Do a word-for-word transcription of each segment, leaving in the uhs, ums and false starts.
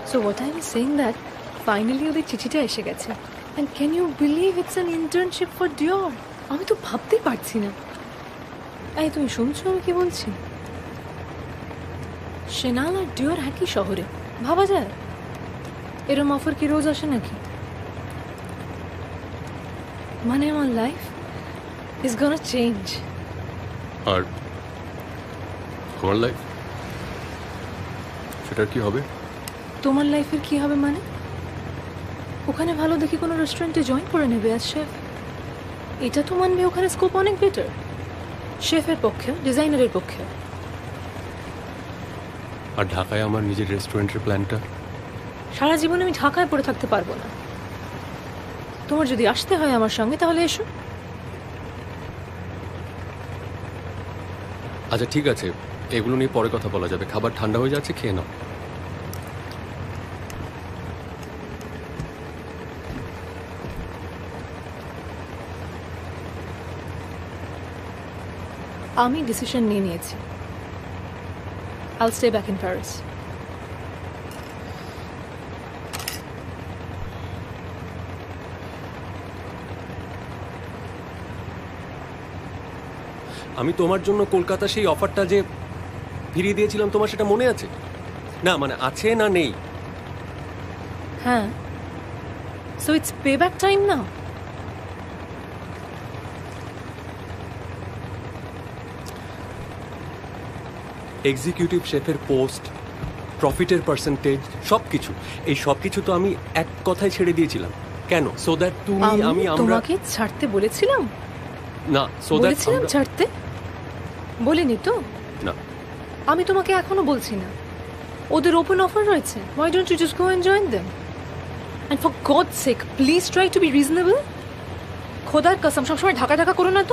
So what I'm saying that finally ওদের চিঠিটা এসে গেছে and can you believe it's an internship for Dior? আমি তো ভাবতেই পারছি না। এই তুমি শুনছো আমি কি বলছি? Chanel আর Dior একই শহরে, ভাবা যায়? এরম অফার কি রোজ আসে নাকি? মানে আমার লাইফ is gonna change. আর আমার লাইফ সেটা কি হবে? তোমার লাইফের কি হবে মানে? ওখানে ভালো দেখি কোনো রেস্টুরেন্টে জয়েন করে নেবে অ্যাজ শেফ। এটা তো মানবে ওখানে স্কোপ অনেক বেটার, শেফের পক্ষে, ডিজাইনারের পক্ষে। আর ঢাকায় আমার নিজের রেস্টুরেন্টের প্ল্যানটা? সারা জীবন আমি ঢাকায় পড়ে থাকতে পারবো না। তোমার যদি আসতে হয় আমার সঙ্গে তাহলে এসো। আচ্ছা ঠিক আছে, এগুলো নিয়ে পরে কথা বলা যাবে। খাবার ঠান্ডা হয়ে যাচ্ছে, খেয়ে নাও। আমি ডিসিশন নিয়ে নিয়েছি। I'll stay back in Paris. আমি তোমার জন্য কলকাতা সেই অফারটা যে ফিরিয়ে দিয়েছিলাম, তোমার সেটা মনে আছে? না মানে আছে না নেই? হ্যাঁ, so it's payback time now. Executive শেফের পোস্ট, প্রফিটের পার্সেন্টেজ, সব কিছু, এই সব কিছু তো আমি এক কথায় ছেড়ে দিয়েছিলাম। কেন? সো দ্যাট তুমি আমি আমরা তোমাকে ছাড়তে বলেছিলাম? না, সো দ্যাট বলেছিলাম ছাড়তে? বলিনি তো? না। আমি তোমাকে এখনো বলছি না। ওদের ওপেন অফার রয়েছে, why don't you just go and join them? And for God's sake, please try to be reasonable. খোদার কসম, সবসময় ঢাকা ঢাকা করো না তো।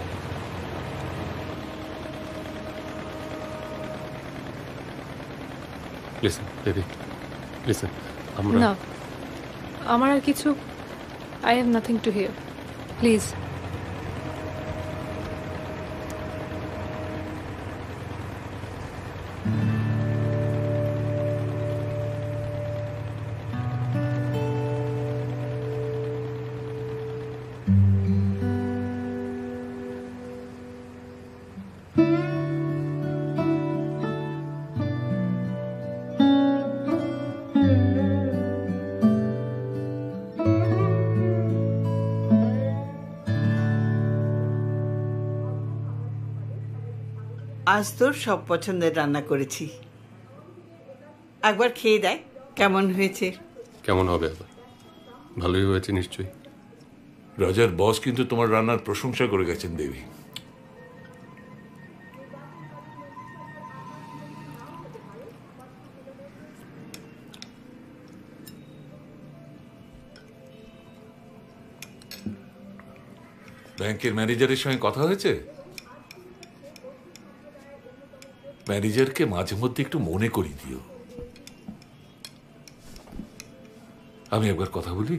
লিসেন বেবি, লিসেন, আমরা না, আমার আর কিছু, I have nothing to hear. Please. আজ তোর সব পছন্দের রান্না করেছি, একবার খেয়ে দেখ কেমন হয়েছে। কেমন হবে আবার? ভালোই হয়েছে নিশ্চয়ই। রাজার বস কিন্তু তোমার রান্নার প্রশংসা করে গেছেন দেবী। ব্যাংকের ম্যানেজারের সঙ্গে কথা হয়েছে? ম্যানেজারকে মাঝে মধ্যে একটু মনে করিয়ে দিও। আমি একবার কথা বলি।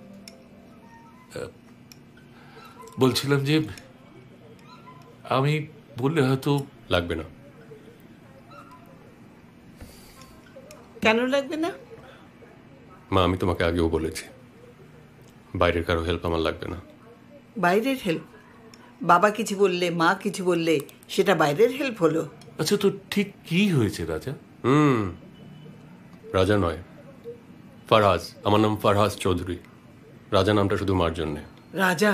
বলছিলাম যে আমি বললে হয়তো লাগবে না। কেন লাগবে না? মা, আমি তোমাকে আগেও বলেছি বাইরের কারো হেল্প আমার লাগবে না। বাইরের হেল্প? বাবা কিছু বললে, মা কিছু বললে, সেটা বাইরের হেল্প হলো? আচ্ছা, তো ঠিক কি হয়েছে রাজা? হুম রাজা নয়, ফারহাজ। আমার নাম ফারহাজ চৌধুরী। রাজা নামটা শুধু মার জন্যে। রাজা?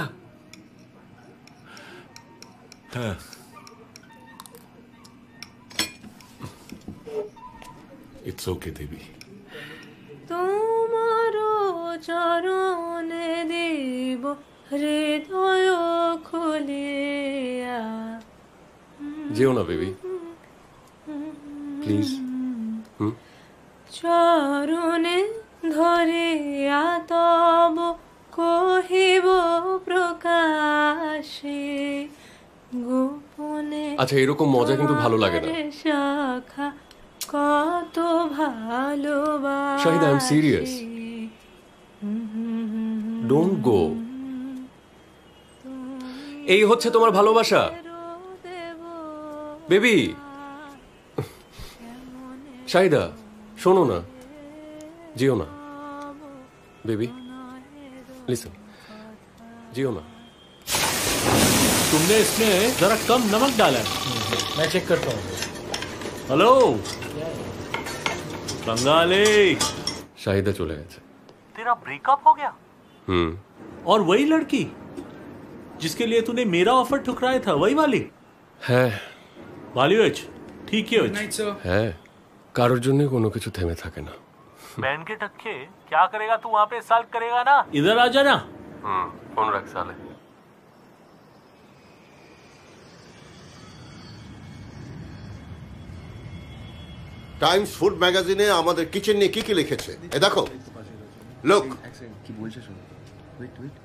হ্যাঁ, ইটস ওকে দেবী। তোমার চরণে দেব হৃদয় খুলিয়া। যেও না বেবি, প্লিজ। চরণে ধরিয়া তব কহিব প্রকাশে গোপনে। আচ্ছা, এরকম মজা কিন্তু ভালো লাগে না। শাখা কত ভালোবাসি। Shahid, I am serious. Don't go. এই হচ্ছে তোমার ভালোবাসা বেবি। শাহিদা, শোনো না। जियो ना बेबी, लिसन, जियो ना। तुमने इसमें जरा कम नमक डाला है। मैं चेक करता हूँ। हेलो बंगाली, शाहिदा चले गए। तेरा ब्रेकअप हो गया? हम्म। और वही लड़की जिसके लिए तूने मेरा ऑफर ठुकराया था, वही वाली है? वाली হয়েছে, ঠিকই হয়েছে। হ্যাঁ, কারোর জন্য কোনো কিছু থেমে থাকে না। बहन के टक्के क्या करेगा तू वहाँ पे, सॉल्व करेगा ना? इधर आ जाना। হুম, ফোন রাখ সালে। টাইমস ফুড ম্যাগাজিনে আমাদের কিচেন নিয়ে কি কি লিখেছে এ দেখো। লোক কি বলছে শুনো। Wait wait.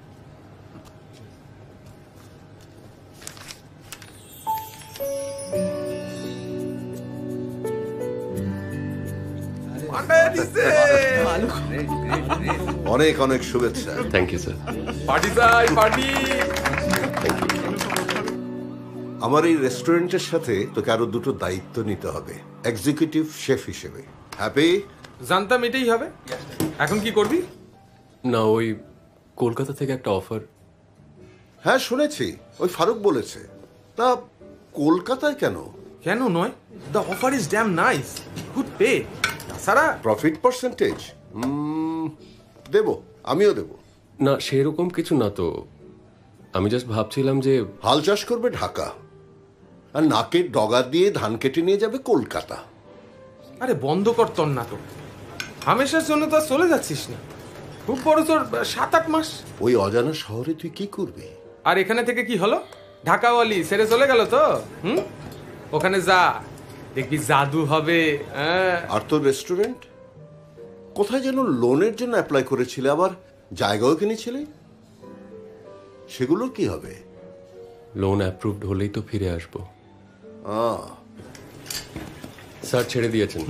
অনেক অনেক শুভেচ্ছা। Thank you sir. পার্টি চাই, পার্টি। Thank you. আমার এই রেস্টুরেন্টের সাথে তোকে আরো দুটো দায়িত্ব নিতে হবে এক্সিকিউটিভ শেফ হিসেবে। হ্যাপি? জানতাম এটাই হবে। এখন কি করবি? না, ওই কলকাতা থেকে একটা অফার। হ্যাঁ শুনেছি, ওই ফারুক বলেছে। তা কলকাতায় কেন? কেন নয়, the offer is damn nice, good pay. তাছাড়া প্রফিট পার্সেন্টেজ দেব, আমিও দেব। না সেরকম কিছু না তো, আমি জাস্ট ভাবছিলাম যে হাল চাষ করবে ঢাকা, আর নাকের ডগা দিয়ে ধান কেটে নিয়ে যাবে কলকাতা। আরে বন্ধ কর তোর না তো, হামেশার জন্য তো আর চলে যাচ্ছিস না। খুব বড় তোর সাত আট মাস। ওই অজানা শহরে তুই কি করবি? আর এখানে থেকে কি হলো, ঢাকাওয়ালি ছেড়ে চলে গেল তো। হুম, ওখানে যা, দেখবি জাদু হবে। আর তোর রেস্টুরেন্ট কোথায় যেন লোনের জন্য অ্যাপ্লাই করেছিলে, আবার জায়গাও কিনেছিলে, সেগুলোর কি হবে? লোন অ্যাপ্রুভড হলেই তো ফিরে আসবো। আহ, স্যার ছেড়ে দিয়েছেন।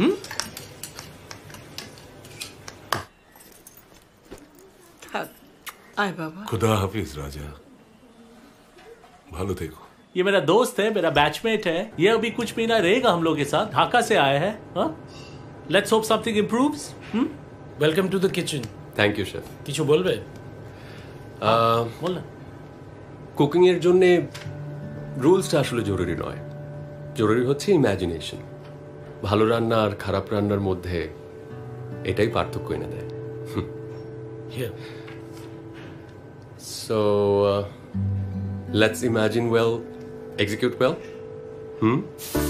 থাক, আয় বাবা। खुदा हाफिज राजा, ভালো থেকো। ये मेरा दोस्त है, मेरा बैचमेट है। ये अभी कुछ महीना रहेगा हम लोग के साथ, ढाका से आया है। Let's hope something improves. Welcome to the kitchen. Thank you sir. কিছু বলবে? बोल ना। কুকিং এর জন্য রুলসটা আসলে জরুরি নয়, জরুরি হচ্ছে ইমাজিনেশন। ভালো রান্না আর খারাপ রান্নার মধ্যে এটাই পার্থক্য এনে দেয়। Here. So let's imagine well, execute well. Hmm.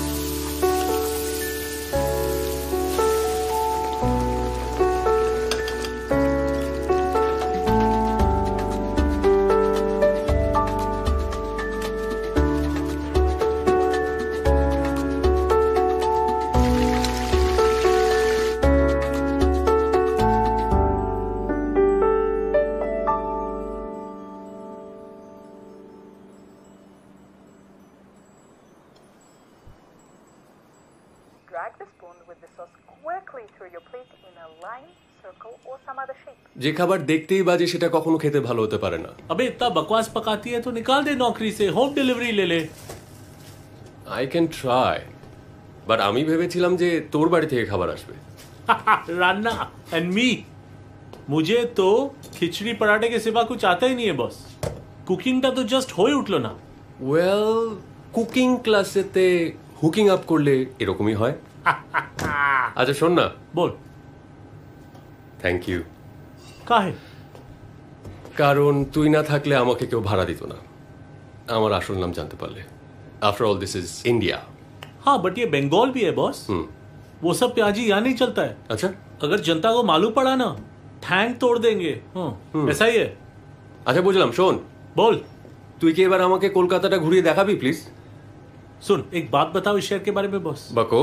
Drag the spoon with the sauce quickly through your plate in a line, circle or some other shape. যে খাবার দেখতেই বাজে সেটা কখনো খেতে ভালো হতে পারে না। अबे इतना बकवास पकाती है तो निकाल दे नौकरी से, होम डिलीवरी ले ले। আই ক্যান ট্রাই, বাট আমি ভেবেছিলাম যে তোর বাড়ি থেকে খাবার আসবে। रान्ना एंड मी, मुझे तो खिचड़ी पराठे के सिवा कुछ आता ही नहीं है बॉस। কুকিংটা তো জাস্ট হয়ে উঠলো না। ওয়েল, কুকিং ক্লাসেতে হুকিং আপ করলে এরকমই হয়। আচ্ছা শোন না। বল। Thank you. কাহে? কারণ তুই না থাকলে আমাকে কেউ ভাড়া দিত না আমার আসল নাম জানতে পারলে। After all this is India. हाँ बट ये बंगाल भी है बॉस। वो सब प्याजी यहाँ नहीं चलता है। अच्छा, अगर जनता को मालूम पड़ा ना, ठैंग तोड़ देंगे। हाँ, ऐसा ही है। আচ্ছা বুঝলাম। শোন, बोल। তুই কি এবার আমাকে কলকাতাটা ঘুরিয়ে দেখাবি প্লিজ? सुन, एक बात बताओ इस शहर के बारे में बॉस। बको।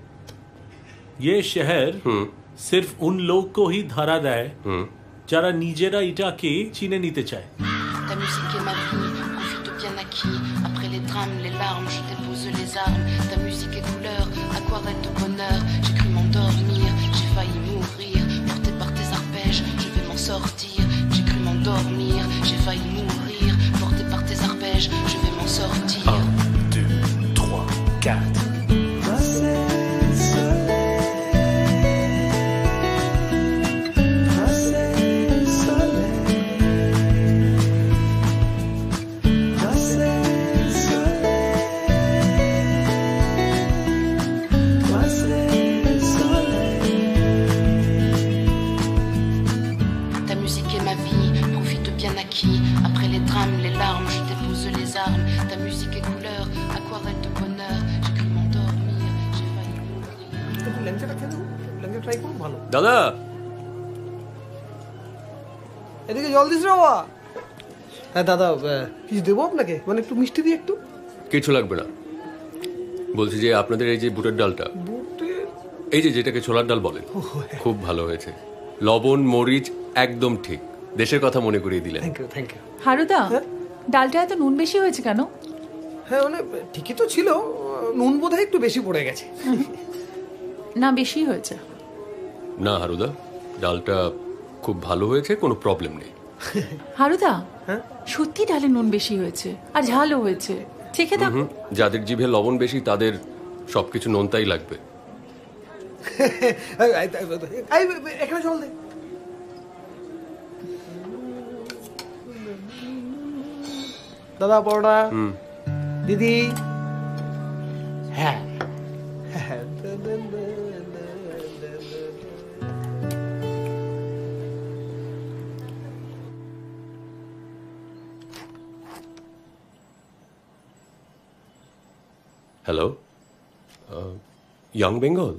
ये शहर सिर्फ उन लोग को ही धारा দেয় যারা নিজেরা এটাকে চিনে নিতে চায়। Ta musique est ma vie, profite bien acquis. Après les drames, les larmes, je dépose les armes. Ta musique est couleur, aquarelle de bonheur. J'ai cru m'endormir, j'ai failli mourir. Porté par tes arpèges, je vais m'en sortir. J'ai cru m'endormir, j'ai failli mourir. Porté par tes arpèges, je vais m'en sortir. un, deux, trois, quatre. ল্যাংচাটা খেয়ে দেখুন, ল্যাংচা try করুন, ভালো। দাদা এদিকে জল this রে বাবা। হ্যাঁ দাদা, কিছু দেবো আপনাকে? মানে একটু মিষ্টি দিয়ে একটু। কিছু লাগবে না। বলছি যে আপনাদের এই যে বুটের ডালটা, বুটের এই যে যেটাকে ছোলার ডাল বলেন, খুব ভালো হয়েছে। লবণ মরিচ একদম ঠিক, দেশের কথা মনে করিয়ে দিলেন। Thank you thank you. হারুদা, ডালটা এত নুন বেশি হয়েছে কেন? হ্যাঁ মানে ঠিকই তো ছিল, নুন বোধহয় একটু বেশি পড়ে গেছে। না, বেশি হয়েছে। না হারুদা, ডালটা খুব ভালো হয়েছে, কোনো প্রবলেম নেই। হারুদা, সত্যি ডালে নুন বেশি হয়েছে আর ঝালও হয়েছে। চেখে দেখো। হুম, যাদের জিভে লবণ বেশি তাদের সবকিছু নোনতাই লাগবে। এখানে জল দে। দাদা পরোটা। দিদি। হ্যাঁ হ্যালো, ইয়ং বেঙ্গল।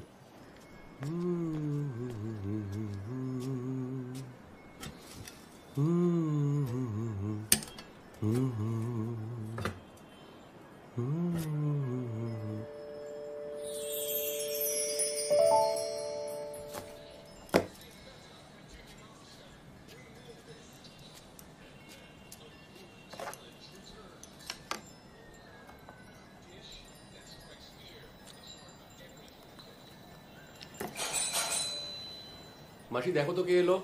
মাসি দেখো তো কে এলো।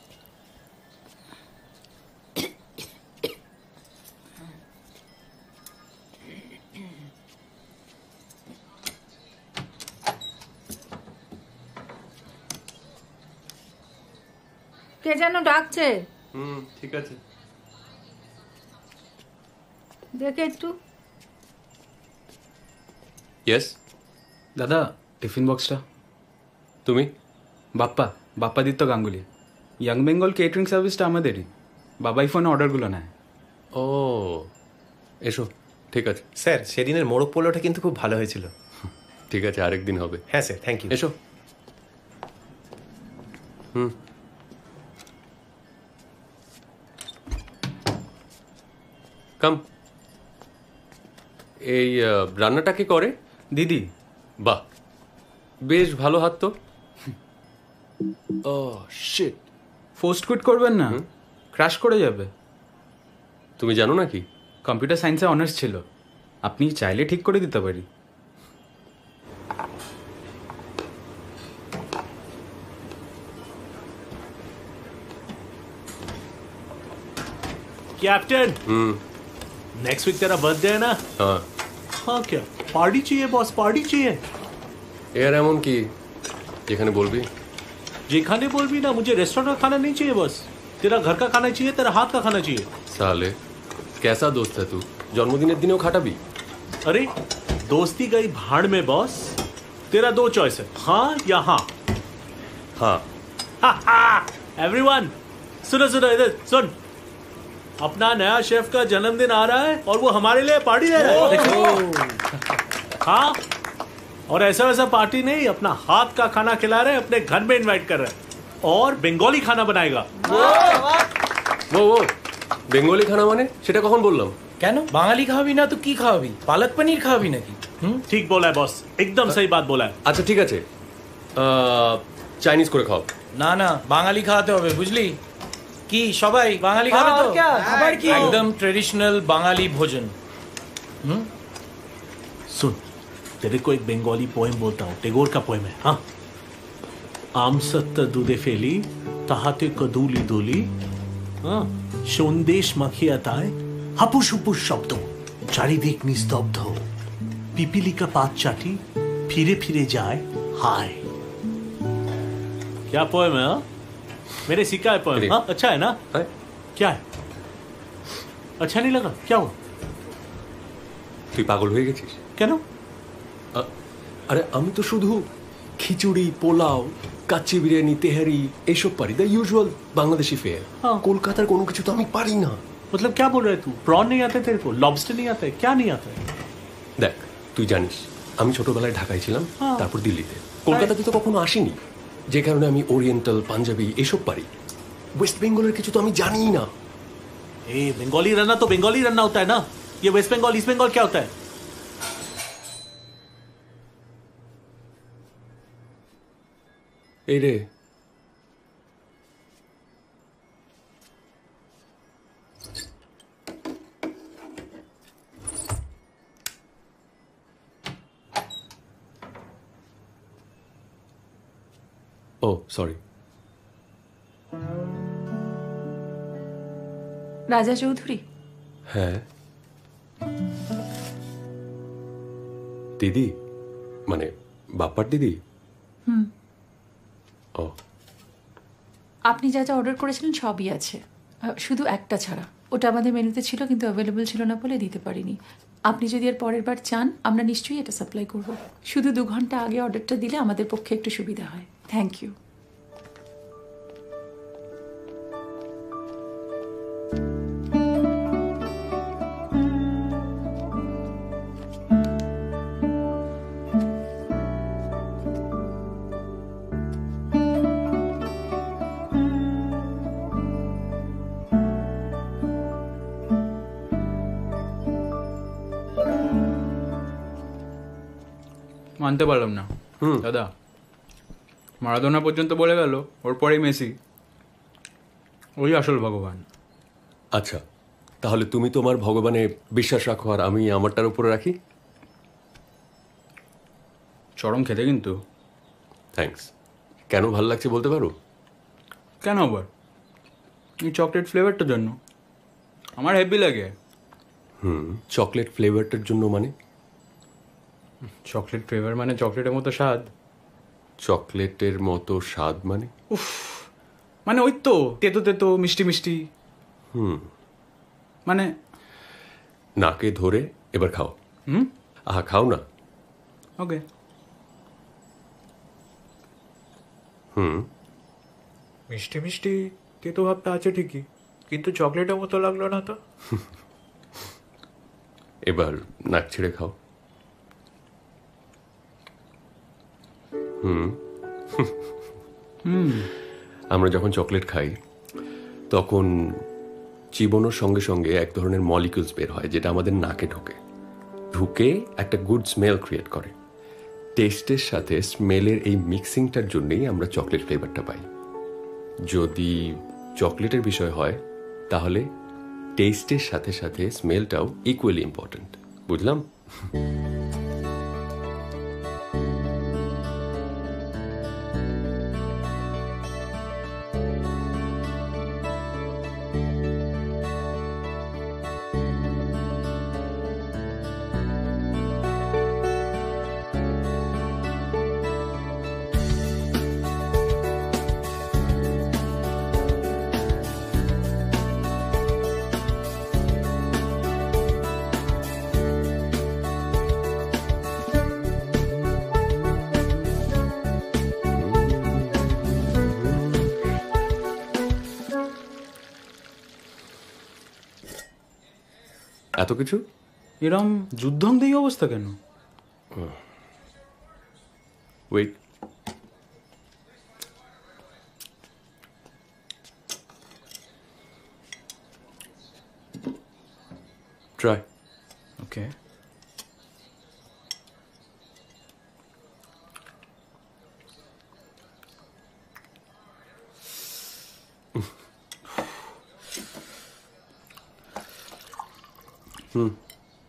কে যেন ডাকছে। হুম, ঠিক আছে, দেখে একটু। ইয়েস দাদা, টিফিন বক্সটা। তুমি? বাপ্পা, বাপ্পাদিত্য গাঙ্গুলি। ইয়াং বেঙ্গল কেটারিং সার্ভিসটা আমাদেরই, বাবাই ফোনে অর্ডারগুলো নেয়। ও এসো, ঠিক আছে। স্যার, সেদিনের মোরগ পোলাওটা কিন্তু খুব ভালো হয়েছিল। ঠিক আছে, আরেকদিন হবে। হ্যাঁ স্যার, থ্যাংক ইউ। এসো। হুম, কাম। এই রান্নাটা কে করে? দিদি। বাহ, বেশ ভালো হাত তো। ও শিট। ফোর্স কুইট করবেন না, ক্র্যাশ করে যাবে। তুমি জানো নাকি? কম্পিউটার সায়েন্সে অনার্স ছিল, আপনি চাইলে ঠিক করে দিতে পারি। कैप्टन, नेक्स्ट वीक तेरा बर्थडे है ना? हाँ हाँ, क्या पार्टी चाहिए बॉस, पार्टी चाहिए। यार एमन की যেখানে বলবি যেখানে বলবি না, मुझे रेस्टोरेंट का खाना नहीं चाहिए बॉस, तेरा घर का खाना चाहिए, तेरा हाथ का खाना चाहिए। साले कैसा दोस्त है तू, जन्मदिনের দিনেও খাটাবি? अरे दोस्ती गई भाड़ में बॉस, तेरा दो चॉइस है, हाँ या हाँ। हाँ एवरीवन सुनो सुनो, इधर सुन। अपना नया शेफ का जन्मदिन आ रहा है और वो हमारे लिए पार्टी दे रहा है। हाँ, और ऐसा वैसा पार्टी नहीं, अपना हाथ का खाना खिला रहे हैं, अपने घर में इनवाइट कर रहे हैं और बंगाली खाना बनाएगा। वो वो বেঙ্গলি খানা মানে সেটা কখন বললাম? কেন বাঙালি খাওয়াবি না তো কি খাওয়াবি? পালক পনির খাওয়াবি নাকি? ঠিক बोला है बॉस, एकदम सही बात बोला है। আচ্ছা ঠিক আছে, চাইনিজ করে খাও। না না, বাঙালি খাওয়াতে হবে, বুঝলি? কি সবাই বাঙালি খাবে তো? আবার কি? একদম ট্রেডিশনাল বাঙালি ভোজন। হুম, सुन, तेरे को एक बंगाली पोएम बोलता हूँ, टेगोर का पोएम है। हाँ, आम सत्त दूधे फेली ताहाते कदूली दोली, हाँ, সন্দেশ মাখিয়া তায় হাপুস হুপুস শব্দ, চারিদিক নিস্তব্ধ, পিপিলিকা পাত চাটি फिरे फिरे जाए हाय। क्या पोएम है? हाँ, मेरे सीखा है पोएम। हाँ, अच्छा है ना? है? क्या है? अच्छा नहीं लगा? क्या हुआ? তুই পাগল হয়ে গেছিস কেন? আরে আমি তো শুধু খিচুড়ি, পোলাও, কাচ্চি বিরিয়ানি, তেহারি এইসব পারি, দ্য ইউজুয়াল বাংলাদেশি ফেয়ার। কলকাতার কোনো কিছু তো আমি পারি না। मतलब क्या बोल रहे तू? प्रॉन नहीं आते तेरे को? लॉबस्टर नहीं आता है? क्या नहीं आता है? দেখ তুই জানিস আমি ছোটবেলায় ঢাকায় ছিলাম, তারপর দিল্লিতে। কলকাতাতে তো কখনো আসিনি, যে কারণে আমি ওরিয়েন্টাল, পাঞ্জাবি এসব পারি। ওয়েস্ট বেঙ্গলের কিছু তো আমি জানিই না। ए बंगाली रन्ना तो बंगाली रन्ना होता है ना, ये वेस्ट बंगाल ईस्ट बंगाल क्या होता है? এই রে, ও সরি। রাজা চৌধুরী? হ্যাঁ দিদি, মানে বাপ্পার দিদি। হুম, ও, আপনি যা যা অর্ডার করেছিলেন সবই আছে, আহ, শুধু একটা ছাড়া। ওটা আমাদের মেনুতে ছিল কিন্তু অ্যাভেলেবল ছিল না বলে দিতে পারিনি। আপনি যদি এর পরের বার চান আমরা নিশ্চয়ই এটা সাপ্লাই করব। শুধু দু ঘন্টা আগে অর্ডারটা দিলে আমাদের পক্ষে একটু সুবিধা হয়। Thank you. মানতে পারলাম না দাদা, মারাদোনা পর্যন্ত বলে গেল ওর পরেই মেসি, ওই আসল ভগবান। আচ্ছা, তাহলে তুমি তোমার ভগবানে বিশ্বাস রাখো আর আমি আমারটার উপরে রাখি। চরম খেতে কিন্তু। থ্যাঙ্কস। কেন ভালো লাগছে বলতে পারো? কেন আবার? এই চকলেট ফ্লেভারটার জন্য আমার হেভি লাগে। হুম, চকলেট ফ্লেভারটার জন্য মানে? চকলেট ফ্লেভার মানে চকলেটের মতো স্বাদ। চকলেটের মতো স্বাদ মানে? উফ, মানে ওই তো তেতো তেতো মিষ্টি মিষ্টি। হুম, মানে নাকে ধরে এবার খাও। হুম, আহা খাও না। ওকে। হুম, মিষ্টি মিষ্টি তেতো ভাবটা আছে ঠিকই, কিন্তু চকলেটের মতো লাগলো না তো। এবার নাক ছেড়ে খাও। হুম হুম, আমরা যখন চকলেট খাই তখন চিবানোর সঙ্গে সঙ্গে এক ধরনের মলিকিউলস বের হয় যেটা আমাদের নাকে ঢোকে, ঢুকে একটা গুড স্মেল ক্রিয়েট করে। টেস্টের সাথে স্মেলের এই মিক্সিংটার জন্যই আমরা চকলেট ফ্লেভারটা পাই। যদি চকলেটের বিষয় হয় তাহলে টেস্টের সাথে সাথে স্মেলটাও ইকুয়ালি ইম্পর্ট্যান্ট। বুঝলাম? এত কিছু? এরম যুদ্ধংদেহী অবস্থা কেন? Wait, try. ওকে। হুম,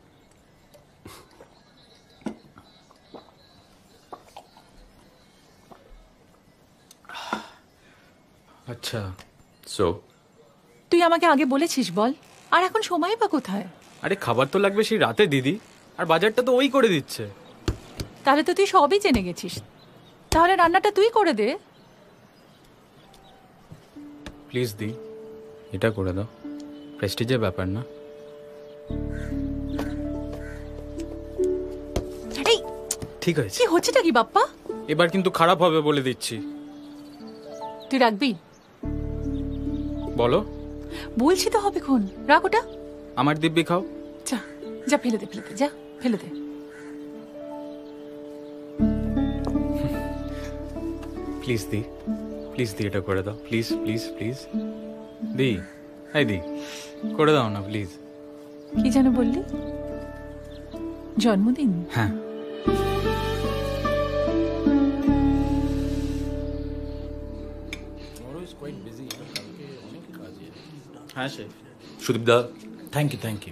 আচ্ছা। সো তুই আমাকে আগে বলেছিস বল, আর এখন সময় বা কোথায়? আরে খাবার তো লাগবে সেই রাতে দিদি, আর বাজারটা তো ওই করে দিচ্ছে। তাহলে তো তুই সবই জেনে গেছিস, তাহলে রান্নাটা তুই করে দে। প্লিজ দি, এটা করে দাও, প্রেস্টিজের ব্যাপার না। ঠিক আছে। কি হচ্ছেটা কি বাপ্পা? এবার কিন্তু খারাপ হবে বলে দিচ্ছি। তুই রাখবি? বলো। বলছি তো হবে খন, রাখ ওটা। আমার দিব্যি খাও। যা যা, ফেলে দে ফেলে দে, যা ফেলে দে। প্লিজ দি, প্লিজ দি, এটা করে দাও প্লিজ প্লিজ প্লিজ দি। এই দি, করে দাও না প্লিজ। কি যেন বললি? জন্মদিন? হ্যাঁ। হ্যাঁ সে Sudip da, thank you thank you.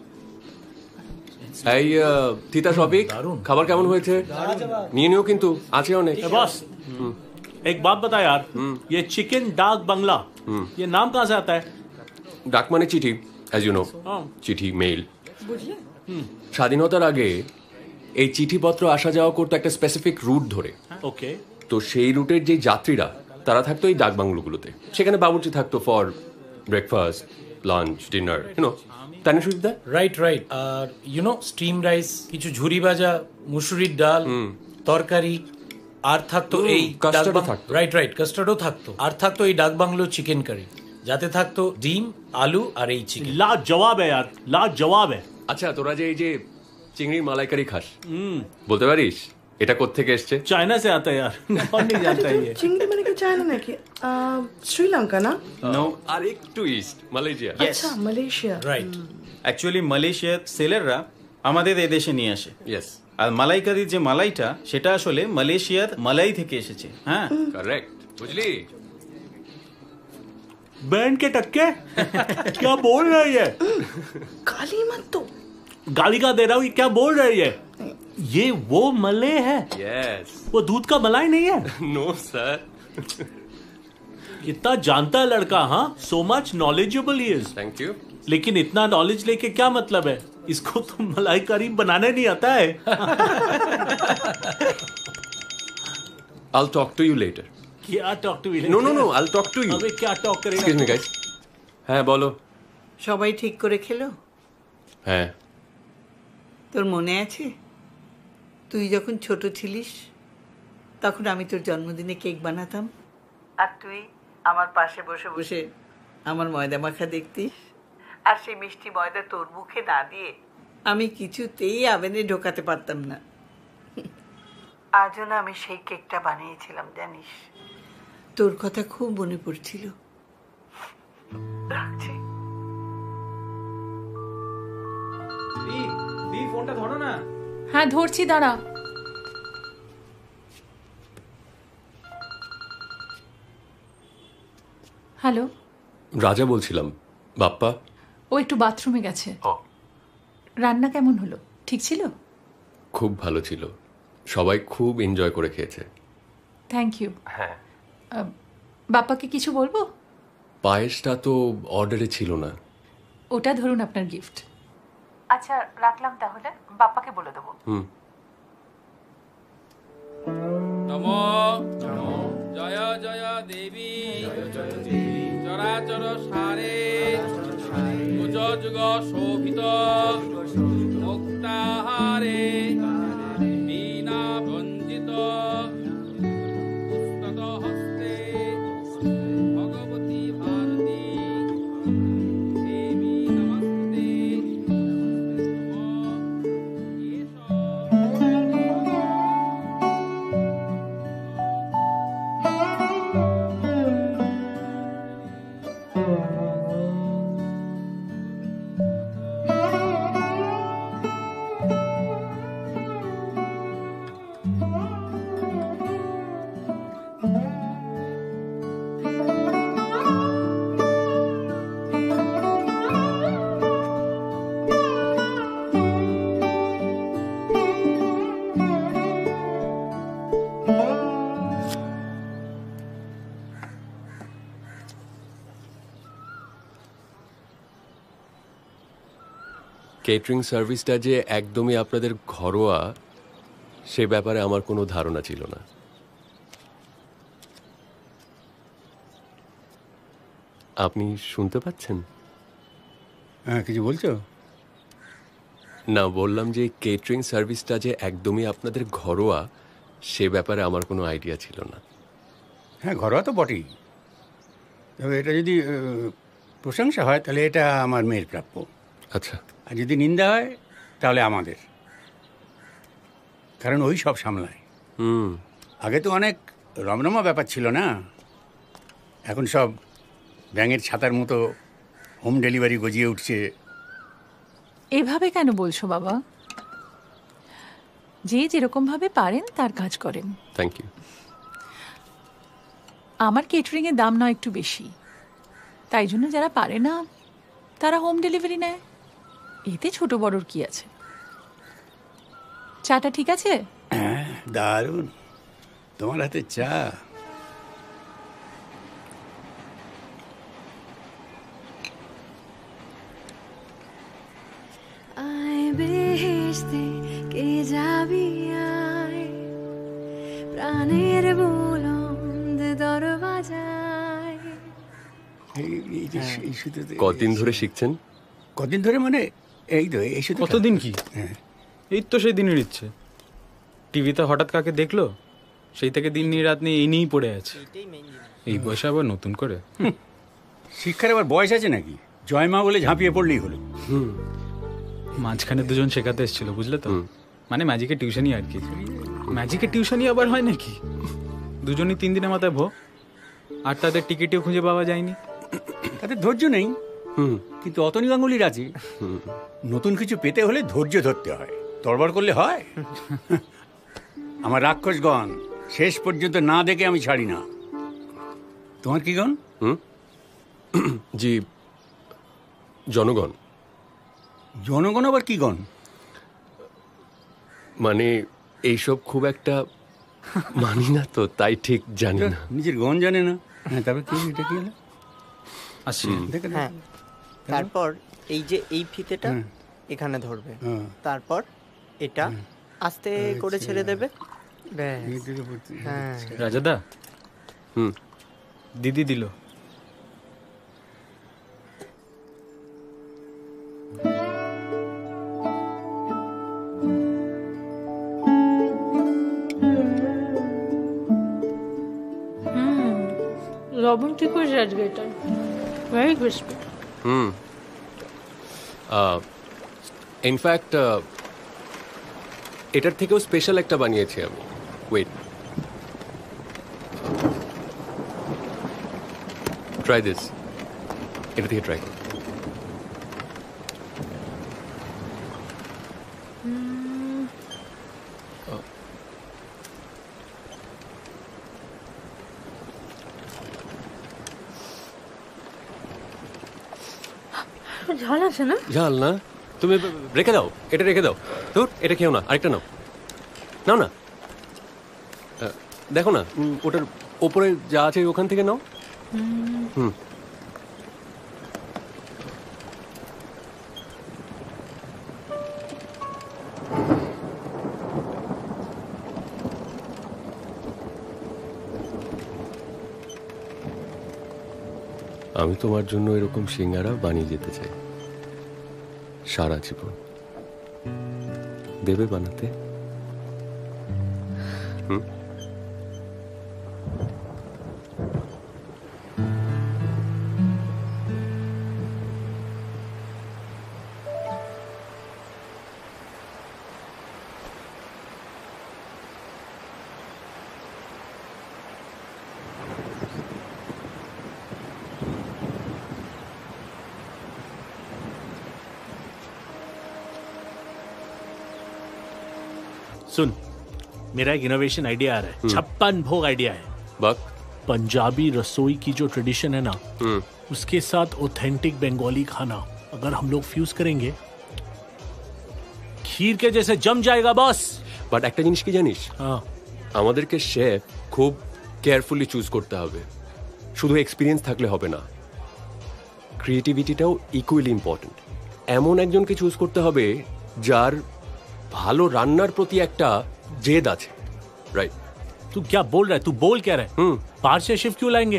এই আহ, তিতা শফিক, খাবার কেমন হয়েছে? নিয়ে নিও কিন্তু, আছে অনেক। बॉस एक बात बता यार, ये चिकन डाक बंगला ये नाम कहाँ से आता है? ডাক মানে চিঠি, অ্যাজ ইউ নো, চিঠি মেইল। স্বাধীনতার আগে এই চিঠিপত্র আসা যাওয়া করতো একটা স্পেসিফিক রুট ধরে। ওকে। তো সেই রুটের যে যাত্রীরা তারা থাকতো এই ডাক বাংলোগুলোতে, সেখানে বাবুর্চি থাকতো for breakfast, lunch, dinner, you know. তাই না সুদীপ দা? Right right. আর ইউনো স্টিম রাইস, কিছু ঝুরি ভাজা, মুসুরির ডাল, তরকারি, আর থাকতো এই কাস্টার্ডও থাকতো। রাইট রাইট, কাস্টার্ডও থাকতো। আর থাকতো এই ডাক বাংলো চিকেন কারি, যাতে থাকতো ডিম, আলু আর এই চিকেন। লাজবাব है यार, লাজবাব है। আচ্ছা, তোরা যে এই যে চিংড়ি মালাইকারি খাস, বলতে পারিস এটা কোত্থেকে এসছে? चाइना से आता है यार, कौन नहीं जानता है ये। চিংড়ি মানে কি চায়না নাকি? শ্রীলঙ্কা না? নো, আর একটু ইস্ট, মালয়েশিয়া। আচ্ছা, মালয়েশিয়া। রাইট। অ্যাকচুয়ালি মালয়েশিয়ার সেলাররা আমাদের এই দেশে নিয়ে আসে। ইয়েস। আর মালাইকারির যে মালাইটা, সেটা আসলে মালয়েশিয়ার মালাই থেকে এসেছে। হ্যাঁ কারেক্ট, বুঝলি? बैंड के टक्के क्या बोल रही है? गाली मत दो। गाली का दे रहा हूँ, क्या बोल रही है? ये वो मले है? यस। वो दूध का मलाई नहीं है? No sir. इतना जानता है लड़का, हाँ, सो मच नॉलेजेबल ही इज। Thank you. लेकिन इतना नॉलेज लेके क्या मतलब है? इसको तो मलाई करी बनाने नहीं आता है। I'll talk to you later. क्या talk to? No no no, I'll talk to you. अबे क्या टॉक करेगा? Excuse me guys. হ্যাঁ বলো। সবাই ঠিক করে খেলো? হ্যাঁ। তোর মনে আছে তুই যখন ছোট ছিলিস, তখন আমি তোর জন্মদিনে কেক বানাতাম, আর তুই আমার পাশে বসে বসে আমার ময়দা মাখা দেখতিস, আর সেই মিষ্টি ময়দা তোর মুখে না দিয়ে আমি কিছুতেই আভেনে ঢোকাতে পারতাম না। আজও না আমি সেই কেকটা বানিয়েছিলাম, জানিস? তোর কথা খুব মনে পড়ছিল। রাখছি। দি, ফোনটা ধরো না। হ্যাঁ ধরছি, দাঁড়া। হ্যালো, রাজা বলছিলাম। বাপ্পা ও একটু বাথরুমে গেছে। রান্না কেমন হলো? ঠিক ছিল? খুব ভালো ছিল, সবাই খুব এনজয় করে খেয়েছে। Thank you. হ্যাঁ। বাপ্পাকে কিছু বলবো? পায়েসটা তো অর্ডারে ছিল না। ওটা ধরুন আপনার গিফট। আচ্ছা রাখলাম তাহলে, বাপ্পাকে বলে দেবো। হুম। নমো জয় জয় দেবী চরাচর সারে যুগ যুগ শোভিত মুক্তাহারে বীণা বঞ্চিত পুস্তক হস্তে ভগবতী ভারতী দেবী নমস্তে। কেটারিং সার্ভিসটা যে একদমই আপনাদের ঘরোয়া, সে ব্যাপারে আমার কোনো ধারণা ছিল না। আপনি শুনতে পাচ্ছেন? হ্যাঁ, কিছু বলছো? না, বললাম যে কেটারিং সার্ভিসটা যে একদমই আপনাদের ঘরোয়া, সে ব্যাপারে আমার কোনো আইডিয়া ছিল না। হ্যাঁ, ঘরোয়া তো বটেই, তবে এটা যদি আহ, প্রশংসা হয় তাহলে এটা আমার মেয়ের প্রাপ্য। আচ্ছা। আর যদি নিন্দা হয় তাহলে আমাদের, কারণ ওই সব সামলায়। হুম। আগে তো অনেক রমরমা ব্যাপার ছিল না, এখন সব ব্যাঙের ছাতার মতো হোম ডেলিভারি গজিয়ে উঠছে। এভাবে কেন বলছো বাবা? যে যেরকম ভাবে পারেন তার কাজ করেন। Thank you. আমার কেটারিং এর দাম না একটু বেশি, তাই জন্য যারা পারে না তারা হোম ডেলিভারি নেয়। এতে ছোট বড়র কি আছে? চাটা ঠিক আছে? হ্যাঁ, দারুণ। তোমার হাতে চা। আয় বেহেশতে কে যাবি আয়, প্রাণের বুলন্দ দরওয়াজায়। কতদিন ধরে শিখছেন? কদিন ধরে মানে এই তো এই শুধু। কতদিন কি? এই তো সেই দিনের ইচ্ছে। টিভিতে হঠাৎ কাকে দেখলো, সেই থেকে দিন নিয়ে রাত নিয়ে এই নিয়েই পড়ে আছে। এই বয়সে আবার নতুন করে শিক্ষার আবার বয়স আছে নাকি? জয়মা বলে ঝাঁপিয়ে পড়লেই হলো। মাঝখানে দুজন শেখাতে এসেছিল, বুঝলে তো? মানে ম্যাজিকের টিউশনই আর কি। ম্যাজিকের টিউশনই আবার হয় নাকি? দুজনই তিন দিনের মাথায় ভো, আর তাদের টিকিটও খুঁজে পাওয়া যায়নি। তাদের ধৈর্য নেই, কিন্তু অতনি গাঙ্গুলির আছে। নতুন কিছু পেতে হলে ধৈর্য ধরতে হয়, তরবার করলে হয়? আমার রাক্ষসগণ শেষ পর্যন্ত না দেখে আমি ছাড়ি না। তোমার কি গণ? জি, জনগণ। জনগণ আবার কি গণ? মানে এইসব খুব একটা মানি না তো, তাই ঠিক জানি না। নিজের গণ জানে না। হ্যাঁ, তারপর কি এটা কি হলো? আসি। হ্যাঁ, তারপর এই যে এই ফিতেটা এখানে ধরবে, তারপর এটা আস্তে করে ছেড়ে দেবে। হ্যাঁ রাজাদা। হুম, দিদি দিল। লবণ ঠিক হয়েছে আজকে, এটা ভেরি ক্রিস্পি। হুম, ইনফ্যাক্ট এটার থেকেও স্পেশাল একটা বানিয়েছি আমি। Wait, try this. এটা থেকে ট্রাই। ঝাল আছে না? ঝাল না? তুমি রেখে দাও, এটা রেখে দাও। তোর এটা খেও না, আরেকটা নাও। নাও না, দেখো না ওটার ওপরে যা আছে ওখান থেকে নাও। হুম, আমি তোমার জন্য এরকম সিঙ্গারা বানিয়ে যেতে চাই সারা জীবন। দেবে বানাতে? হুম, सुन, मेरा एक इनोवेशन आइडिया आ रहा है। छप्पन भोग आइडिया है। बात पंजाबी रसोई की जो ट्रेडिशन है ना, उसके साथ ऑथेंटिक बंगाली खाना अगर हम लोग फ्यूज करेंगे, खीर के जैसे जम जाएगा बॉस। বাট একটা জিনিস কি জানিস, আমাদেরকে শেফ খুব কেয়ারফুলি চুজ করতে হবে। শুধু এক্সপিরিয়েন্স থাকলে হবে না, ক্রিয়েটিভিটিটাও ইকুয়ালি ইম্পর্টেন্ট। এমন একজনকে চুজ করতে হবে যার ভালো রান্নার প্রতি একটা জেদ আছে। রাইট? तू क्या बोल रहा है? तू बोल क्या रहा है? हम्म, बाहर से शेफ क्यों लाएंगे?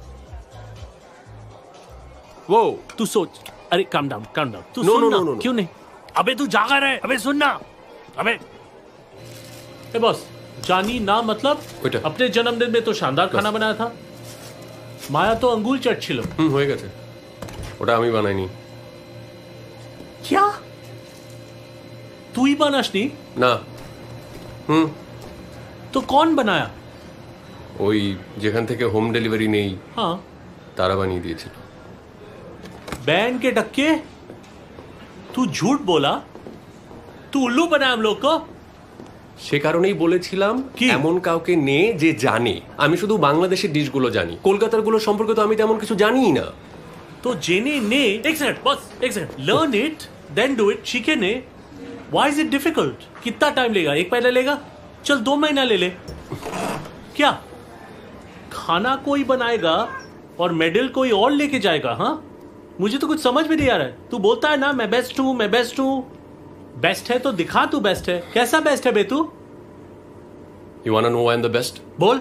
वो तू सोच। अरे काम डाउन, काम डाउन। तू No, सुन no, ना। no, no, no. क्यों नहीं? अबे तू जागा रहे। अबे सुन ना। अबे ए बॉस, जानी ना मतलब अपने जन्मदिन में तो शानदार खाना बनाया था। माया तो अंगुल चटছিল। হুম, হয়ে গেছে। ওটা আমি বানাইনি। क्या? तू ही बनासनी? না। হুম, तो कौन बनाया? ওই যেখান থেকে হোম ডেলিভারি নেই हाँ তারা বানিয়ে দিয়েছিল। बैन के डक्के तू झूठ बोला तू उल्लू बना हम लोग को সে কারণেই বলেছিলাম এমন কাউকে নে যে জানে। আমি শুধু বাংলাদেশের ডিশগুলো জানি, কলকাতার গুলো সম্পর্কে তো আমি তেমন কিছু জানিই না। तो जेने ने एक सेकंड बस एक second learn it then do it सीखे ने व्हाई इज इट डिफिकल्ट कितना टाइम लेगा एक महीना लेगा चल दो महीना ले ले क्या खाना कोई बनाएगा और मेडल कोई और लेके जाएगा हाँ मुझे तो कुछ समझ में नहीं आ रहा है तू बोलता है ना मैं बेस्ट हूं मैं बेस्ट हूं बेस्ट है तो दिखा तू बेस्ट है कैसा बेस्ट है बे तू You wanna know why I'm the best? बोल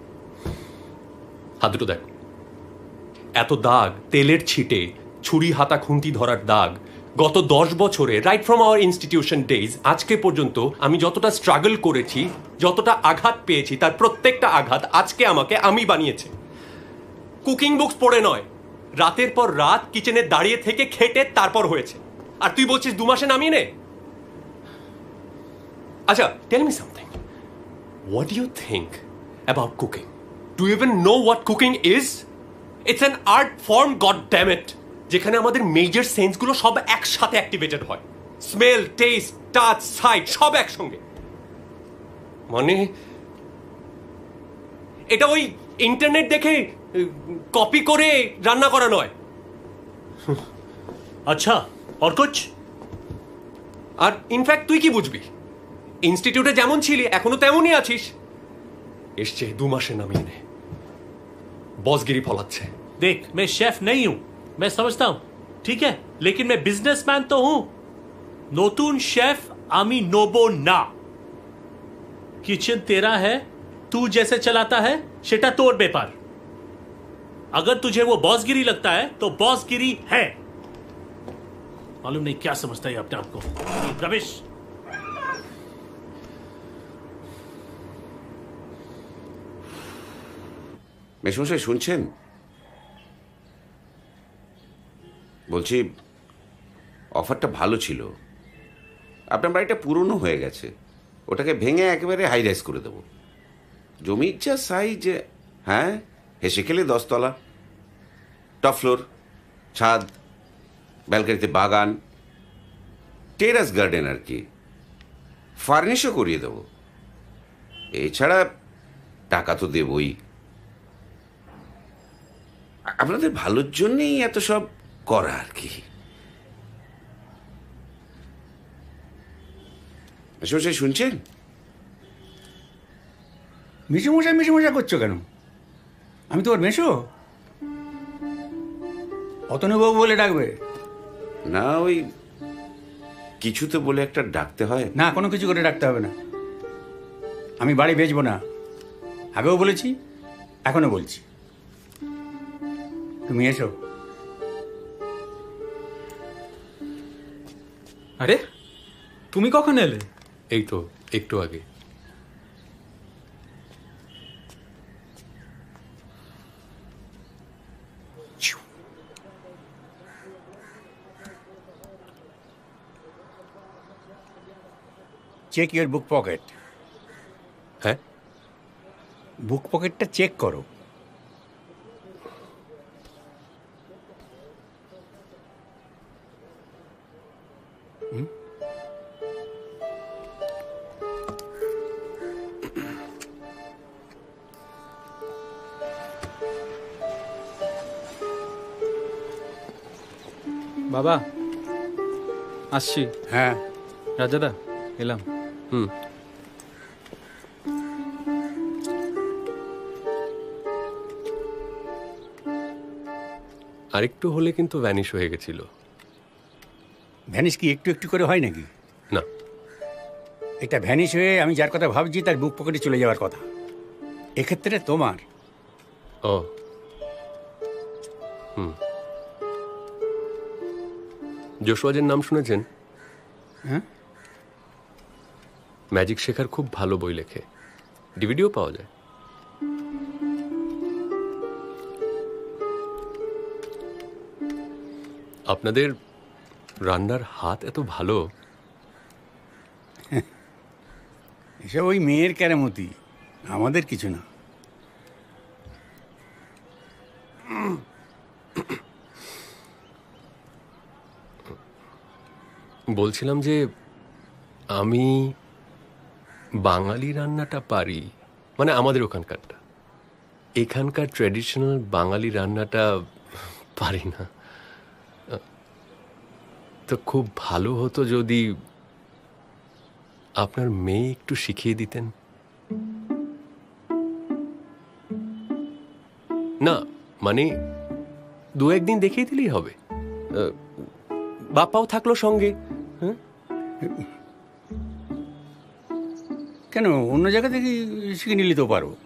হাত দুটো দেখ, এত দাগ, তেলের ছিটে, ছুরি হাতা খুন্তি ধরার দাগ, গত দশ বছরে right from our institution days আজকে পর্যন্ত আমি যতটা স্ট্রাগল করেছি, যতটা আঘাত পেয়েছি, তার প্রত্যেকটা আঘাত আজকে আমাকে আমি বানিয়েছি। কুকিং বুকস পড়ে নয়, রাতের পর রাত কিচেনে দাঁড়িয়ে থেকে খেটে তারপর হয়েছে। আর তুই বলছিস দু মাসে নামিয়ে নে? আচ্ছা, tell me something, what do you think about cooking? Do you even know what cooking is? It's an art form, god damn it, যেখানে আমাদের মেজর সেন্সগুলো সব একসাথে অ্যাক্টিভেটেড হয়। স্মেল, টেস্ট, টাচ, সাইট সব একসঙ্গে। মানে এটা ওই ইন্টারনেট দেখে কপি করে রান্না করা নয়। আচ্ছা আর কুছ? আর ইনফ্যাক্ট তুই কি বুঝবি? ইনস্টিটিউটে যেমন ছিলি এখনো তেমনই আছিস। এসছে দু মাসে নামিয়ে নে, বসগিরি ফলাচ্ছে। देख मैं शेफ नहीं हूं, मैं समझता हूं ठीक है, लेकिन मैं बिजनेसमैन तो हूं। नतून शेफ आमी नोबो ना। किचन तेरा है, तू जैसे चलाता है सेटा तोर बेपार। अगर तुझे वो बॉसगिरी लगता है तो बॉसगिरी है। मालूम नहीं क्या समझता है अपने आप को। रमेश মেশমশাই শুনছেন? বলছি অফারটা ভালো ছিল, আপনার বাড়িটা পুরনো হয়ে গেছে, ওটাকে ভেঙে একেবারে হাই রাইজ করে দেবো। জমির যা সাইজ, হ্যাঁ হেসে খেলে দশতলা, টপ ফ্লোর, ছাদ, ব্যালকানিতে বাগান, টেরাস গার্ডেন আর কি, ফার্নিশও করিয়ে দেবো। এছাড়া টাকা তো দেবই, আপনাদের ভালোর জন্যেই এত সব করা আর কি। মেশমশাই শুনছেন? মিশুমশাই মিশুমশাই করছো কেন? আমি তোমার মেশো? অতনুবাবু বলে ডাকবে না, ওই কিছু তো বলে একটা ডাকতে হয় না। কোনো কিছু করে ডাকতে হবে না। আমি বাড়ি বেচবো না, আগেও বলেছি এখনো বলছি। তুমি এসো। আরে তুমি কখন এলে? এই তো একটু আগে। Check your book pocket. হ্যাঁ, বুক পকেটটা চেক করো। বাবা আসছি। হ্যাঁ রাজাদা এলাম। হুম আরেকটু হলে কিন্তু ভ্যানিশ হয়ে গেছিল। ভ্যানিশ কি একটু একটু করে হয় নাকি? না, এটা ভ্যানিশ হয়ে আমি যার কথা ভাবছি তার বুক পকেটে চলে যাওয়ার কথা। এক্ষেত্রে তোমার। ও হুম জোশুয়াজের নাম শুনেছেন? হ্যাঁ, ম্যাজিক শেখার খুব ভালো বই লেখে, ডিভিডিও পাওয়া যায়। আপনাদের রান্নার হাত এত ভালো। এসব ওই মেয়ের কেরামতি, আমাদের কিছু না। বলছিলাম যে আমি বাঙালি রান্নাটা পারি, মানে আমাদের ওখানকারটা। এখানকার ট্র্যাডিশনাল বাঙালি রান্নাটা পারি না। তো খুব ভালো হতো যদি আপনার মেয়ে একটু শিখিয়ে দিতেন। না মানে দু একদিন দেখিয়ে দিলেই হবে, বাপ্পাও থাকলো সঙ্গে। হ্যাঁ, কেন অন্য জায়গা থেকে শিখে নিলে তো পারো,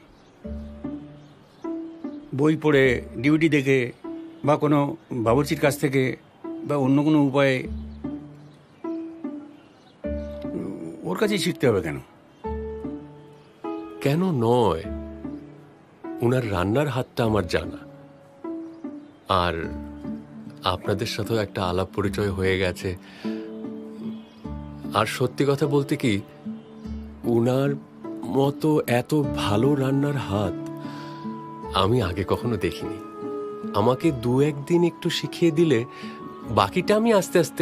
বই পড়ে, ডিউটি দেখে, বা কোনো বাবুর্চির কাছ থেকে, বা অন্য কোনো উপায়ে। ওর কাছেই শিখতে হবে কেন? কেন নয়, ওনার রান্নার হাতটা আমার জানা, আর আপনাদের সাথেও একটা আলাপ পরিচয় হয়ে গেছে। আর সত্যি কথা বলতে কি, উনার মতো এত ভালো রান্নার হাত আমি আগে কখনো দেখিনি। আমাকে দু একদিন একটু শিখিয়ে দিলে বাকিটা আমি আস্তে আস্তে।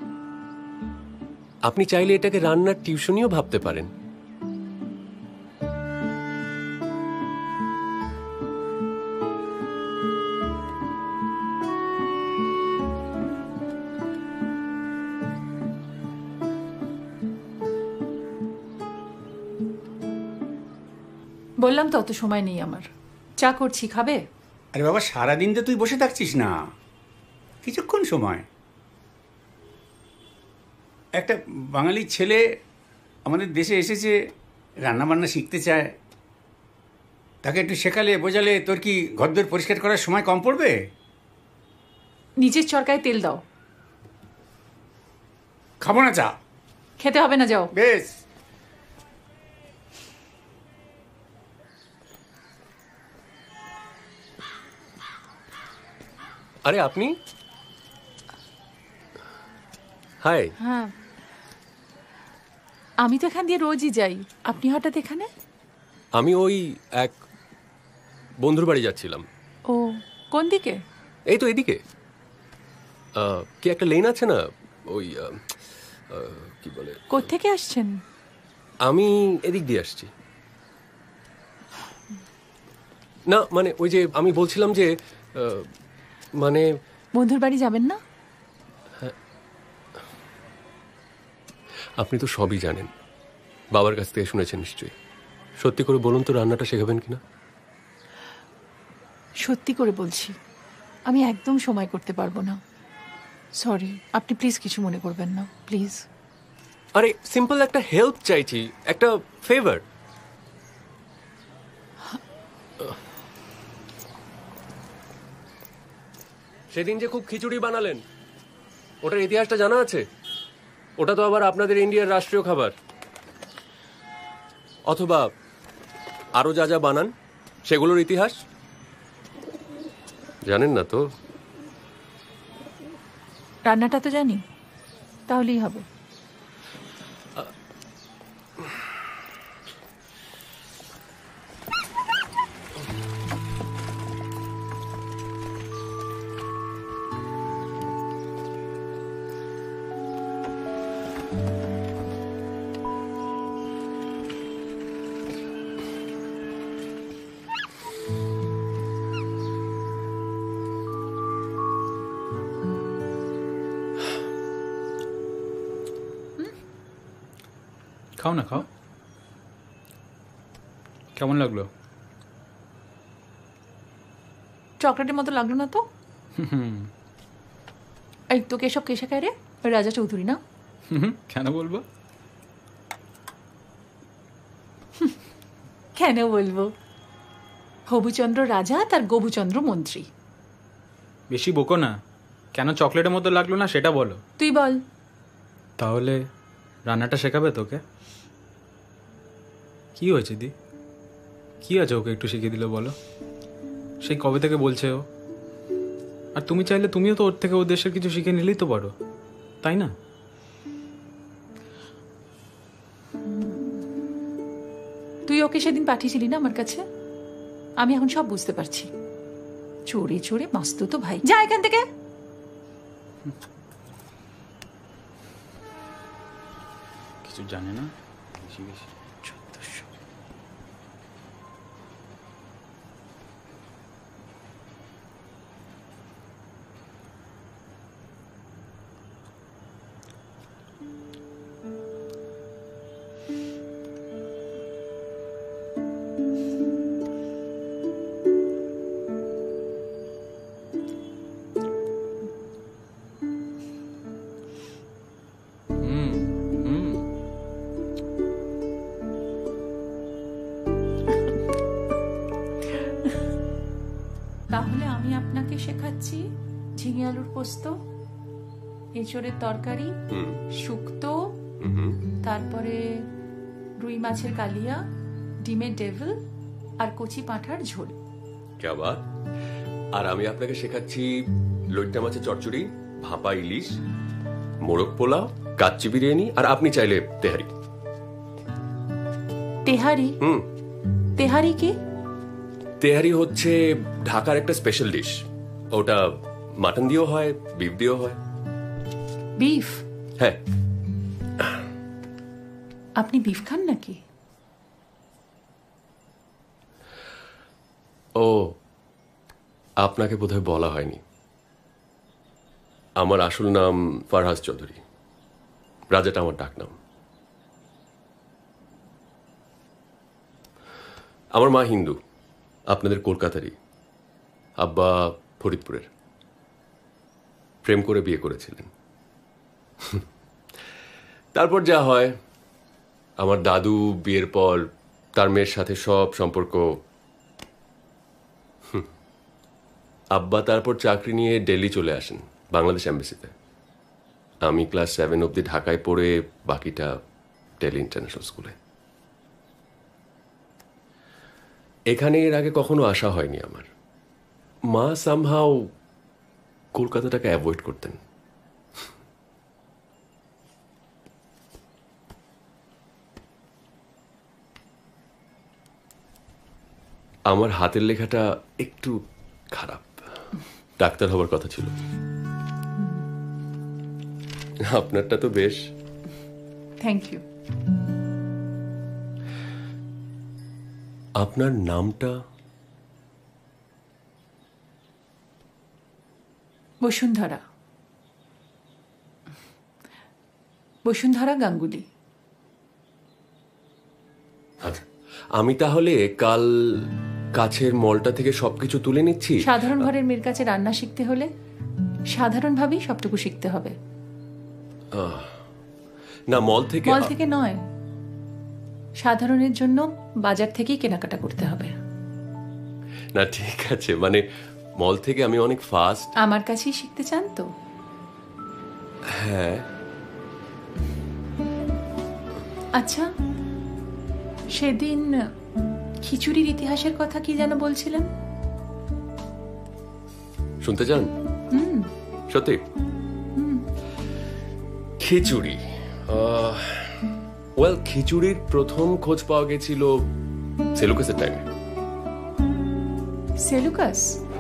আপনি চাইলে এটাকে রান্নার টিউশনিও ভাবতে পারেন। বললাম তো অত সময় নেই আমার। চা করছি, খাবে? আরে বাবা, সারাদিন তো তুই বসে থাকছিস না, কিছুক্ষণ সময়। একটা বাঙালি ছেলে আমাদের দেশে এসেছে, রান্না বান্না শিখতে চায়, তাকে একটু শেখালে বোঝালে তোর কি ঘরদোর পরিষ্কার করার সময় কম পড়বে? নিচের চরকায় তেল দাও। খাবো না চা। খেতে হবে না, যাও। বেশ। আরে আপনি? হাই। হ্যাঁ, আমি তো এখান দিয়ে রোজই যাই, আপনি হঠাৎ এখানে? আমি ওই এক বন্ধুর বাড়ি যাচ্ছিলাম। ও, কোন দিকে? এই তো এদিকে, আহ, কি একটা লেন আছে না, ওই আহ, আহ, কি বলে। কোত্থেকে আসছেন? আমি এদিক দিয়ে আসছি। না মানে ওই যে আমি বলছিলাম যে আহ, মানে বন্ধুর বাড়ি যাবেন না? আপনি তো সবই জানেন, বাবার কাছ থেকে শুনেছেন নিশ্চয়ই। সত্যি করে বলুন তো, রান্নাটা শেখাবেন কিনা? সত্যি করে বলছি, আমি একদম সময় করতে পারবো না। সরি, আপনি প্লিজ কিছু মনে করবেন না, প্লিজ। আরে সিম্পল একটা হেল্প চাইছি, একটা ফেভার। সেদিন যে খুব খিচুড়ি বানালেন, ওটার ইতিহাসটা জানা আছে? ওটা তো আবার আপনাদের ইন্ডিয়ার রাষ্ট্রীয় খাবার। অথবা আরো যা যা বানান সেগুলোর ইতিহাস জানেন না তো? রান্নাটা তো জানি, তাহলেই হবে। খাও না, খাও। কেমন লাগলো? চকলেটের মতো লাগলো না তো? এই তোকে এসব কে শেখায় রে? রাজা চৌধুরী না? কেন বলবো? কেন বলবো? হবুচন্দ্র রাজা তার গবুচন্দ্র মন্ত্রী। বেশি বকো না। কেন চকলেটের মতো লাগলো না সেটা বলো। তুই বল। তাহলে রান্নাটা শেখাবে তোকে? কি হয়েছে দি? কি আছে ওকে একটু শিখিয়ে দিলে বলো? সেই কবে থেকে বলছে ও। আর তুমি চাইলে তুমিও তো ওর থেকে ওর দেশের কিছু শিখে নিলেই তো পারো, তাই না? তুই ওকে সেদিন পাঠিয়েছিলি না আমার কাছে? আমি এখন সব বুঝতে পারছি। চোরে চোরে মাস্ত তো ভাই, যা এখান থেকে। কিছু জানে না বেশি বেশি। তাহলে আমি আপনাকে শেখাচ্ছি ঝিঙে আলুর পোস্ত, এঁচড়ের তরকারি, শুক্তো, তারপরে রুই মাছের কালিয়া, ডিমের ডেভিল আর কচি পাঁঠার ঝোল। ক্যা বাত। আর আমি আপনাকে শেখাচ্ছি লইট্টা মাছের চচ্চড়ি, ভাপা ইলিশ, মোরগ পোলাও, কাচ্চি বিরিয়ানি, আর আপনি চাইলে তেহারি। তেহারি? হুম। তেহারি কি? তেহারি হচ্ছে ঢাকার একটা স্পেশাল ডিশ। ওটা মাটন দিয়েও হয়, বিফ দিয়েও হয়। বিফ? হ্যাঁ। আপনি বিফ খান নাকি? ও, আপনাকে বোধহয় বলা হয়নি, আমার আসল নাম ফারহাস চৌধুরী। রাজাটা আমার ডাক নাম। আমার মা হিন্দু, আপনাদের কলকাতারই। আব্বা ফরিদপুরের। প্রেম করে বিয়ে করেছিলেন। তারপর যা হয়, আমার দাদু বিয়ের পর তার মেয়ের সাথে সব সম্পর্ক। আব্বা তারপর চাকরি নিয়ে দিল্লি চলে আসেন, বাংলাদেশ এম্বাসিতে। আমি ক্লাস সেভেন অবধি ঢাকায় পড়ে, বাকিটা দিল্লি ইন্টারন্যাশনাল স্কুলে। এখানে এর আগে কখনো আসা হয়নি আমার। মা সামহাও কলকাতাটাকে অ্যাভয়েড করতেন। আমার হাতের লেখাটা একটু খারাপ, ডাক্তার হবার কথা ছিল। আপনারটা তো বেশ। Thank you. আপনার নামটা? বসুন্ধরা। বসুন্ধরা গাঙ্গুলি। আচ্ছা, আমি তাহলে কাল কাছের মলটা থেকে সবকিছু তুলে নিচ্ছি। সাধারণ ঘরের মেয়ের কাছে রান্না শিখতে হলে সাধারণভাবেই সবটুকু শিখতে হবে। আহ, না, মল থেকে মল থেকে নয়, সাধারণের জন্য বাজার থেকেই কেনাকাটা করতে হবে। না ঠিক আছে, মানে মল থেকে আমি অনেক ফাস্ট। আমার কাছেই শিখতে চান তো? হ্যাঁ। আচ্ছা, সেদিন খিচুড়ির ইতিহাসের কথা কি যেন বলছিলেন? শুনতে চান? হুম। সত্যি? খিচুড়ি, ওয়েল, খিচুড়ির প্রথম খোঁজ পাওয়া গেছিল সেলুকাসের টাইমে। সেলুকাস?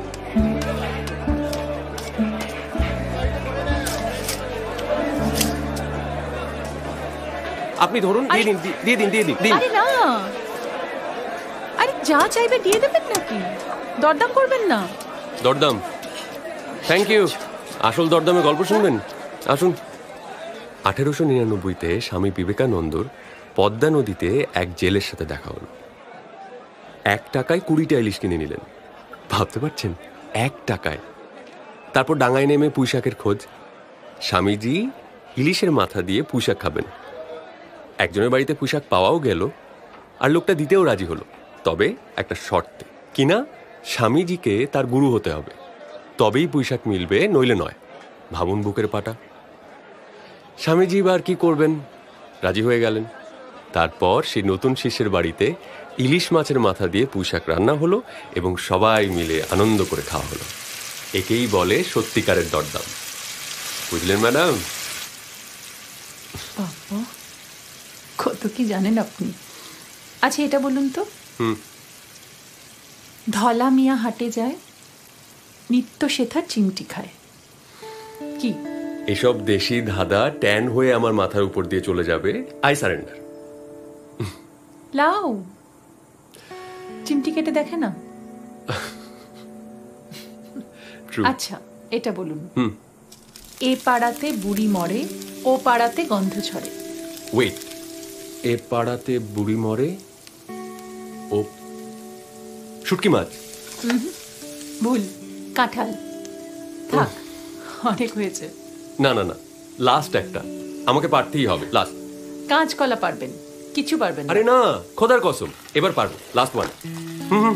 আপনি ধরুন, দিয়ে দিন, দিয়ে দিন, দিয়ে দিন। আরে না, আরে যা চাইবে দিয়ে দেবেন নাকি? দরদাম করবেন না? দরদাম? Thank you. আসল দরদামে গল্প শুনবেন? আসুন। আঠেরোশো নিরানব্বইতে স্বামী বিবেকানন্দর পদ্মা নদীতে এক জেলের সাথে দেখা হল। এক টাকায় কুড়িটা ইলিশ কিনে নিলেন। ভাবতে পারছেন? এক টাকায়। তারপর ডাঙায় নেমে পুঁইশাকের খোঁজ। স্বামীজি ইলিশের মাথা দিয়ে পুঁইশাক খাবেন। একজনের বাড়িতে পুঁইশাক পাওয়াও গেল, আর লোকটা দিতেও রাজি হলো, তবে একটা শর্তে। কিনা, স্বামীজিকে তার গুরু হতে হবে, তবেই পুঁইশাক মিলবে, নইলে নয়। ভাবুন বুকের পাটা। স্বামীজি এবার কি করবেন? রাজি হয়ে গেলেন। তারপর সেই নতুন শিষ্যের বাড়িতে ইলিশ মাছের মাথা দিয়ে পুঁইশাক রান্না হলো এবং সবাই মিলে আনন্দ করে খাওয়া হলো। একেই বলে সত্যিকারের দরদাম। বুঝলেন ম্যাডাম? বাবা, কত কি জানেন আপনি। আচ্ছা, এটা বলুন তো, হুম ধলা মিয়া হাটে যায়, নিত্য সেথার চিমটি খায়। কি এসব দেশি ধাঁধা ট্যান হয়ে আমার মাথার উপর দিয়ে চলে যাবে। I surrender. লাও, চিমটি কেটে দেখে না। আচ্ছা, এটা বলুন। এ পাড়াতে বুড়ি মরে, ও পাড়াতে গন্ধ ছড়ে। ওয়েট, এ পাড়াতে বুড়ি মরে, ও শুটকি মাছ। ভুল, কাঁঠাল। থাক, অনেক হয়েছে। না না না, লাস্ট একটা আমাকে পারতেই হবে। লাস্ট। কাঁচকলা পারবেন, কিছু পারবেন না। আরে না, খোদার কসম, এবার পারবো। Last one. হুম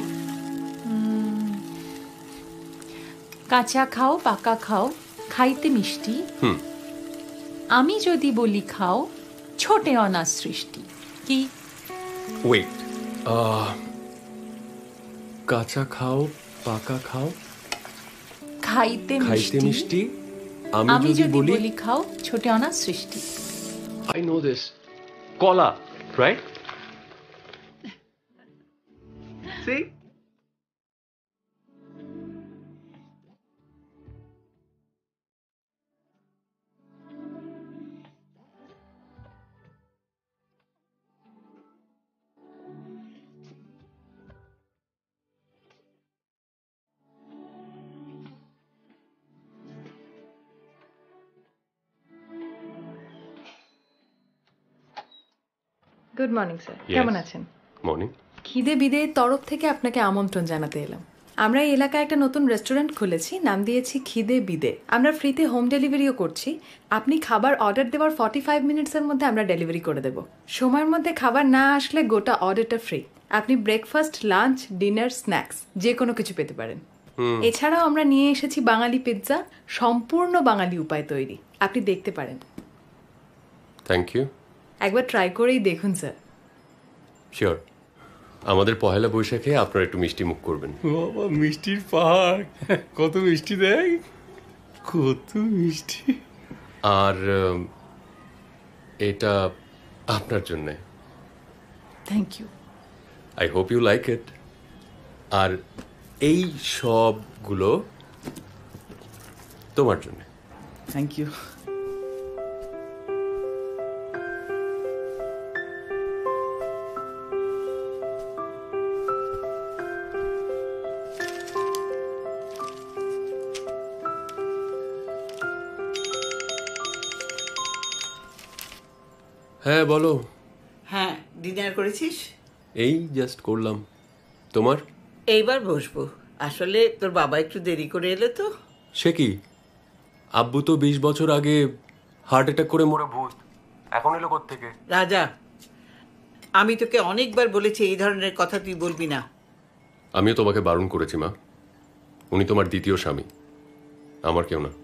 কাঁচা খাও, পাকা খাও, খাইতে মিষ্টি। হুম আমি যদি বলি খাও, ছোটে অনার সৃষ্টি। কি? ওয়েট, কাঁচা খাও, পাকা খাও, খাইতে খাইতে মিষ্টি। আমি যদি বলি খাও, ছোটে অনার সৃষ্টি। I know this. কলা, right? See? Good morning sir, কেমন আছেন? মর্নিং। খিদে বিদে তরফ থেকে আপনাকে আমন্ত্রণ জানাতে এলাম। আমরা এই এলাকায় একটা নতুন রেস্টুরেন্ট খুলেছি, নাম দিয়েছি খিদে বিদে। আমরা ফ্রিতে হোম ডেলিভারিও করছি। আপনি খাবার অর্ডার দেওয়ার ফর্টি ফাইভ মিনিটসের মধ্যে আমরা ডেলিভারি করে দেব। সময়ের মধ্যে খাবার না আসলে গোটা অর্ডারটা ফ্রি। আপনি ব্রেকফাস্ট, লাঞ্চ, ডিনার, স্ন্যাক্স যে কোনো কিছু পেতে পারেন। এছাড়াও আমরা নিয়ে এসেছি বাঙালি পিৎজা, সম্পূর্ণ বাঙালি উপায় তৈরি। আপনি দেখতে পারেন। Thank you. একবার ট্রাই করেই দেখুন স্যার। শিওর। আমাদের পহেলা বৈশাখে আপনারা একটু মিষ্টি মুখ করবেন। বাবা, মিষ্টির পাহাড়, কত মিষ্টি দেয়, কত মিষ্টি। আর এটা আপনার জন্যে। Thank you. I hope you like it. আর এই সবগুলো তোমার জন্য। Thank you. হ্যাঁ বলো। হ্যাঁ, ডিনার করেছিস? এই জাস্ট করলাম। তোমার? এইবার বসবো। আসলে তোর বাবা একটু দেরি করে এলো তো। সে কি, আব্বু তো বিশ বছর আগে হার্ট অ্যাটাক করে মরে ভূত, এখন এলো কোত্থেকে? রাজা, আমি তোকে অনেকবার বলেছি এই ধরনের কথা তুই বলবি না। আমিও তোমাকে বারণ করেছি মা। উনি তোমার দ্বিতীয় স্বামী, আমার কেউ না।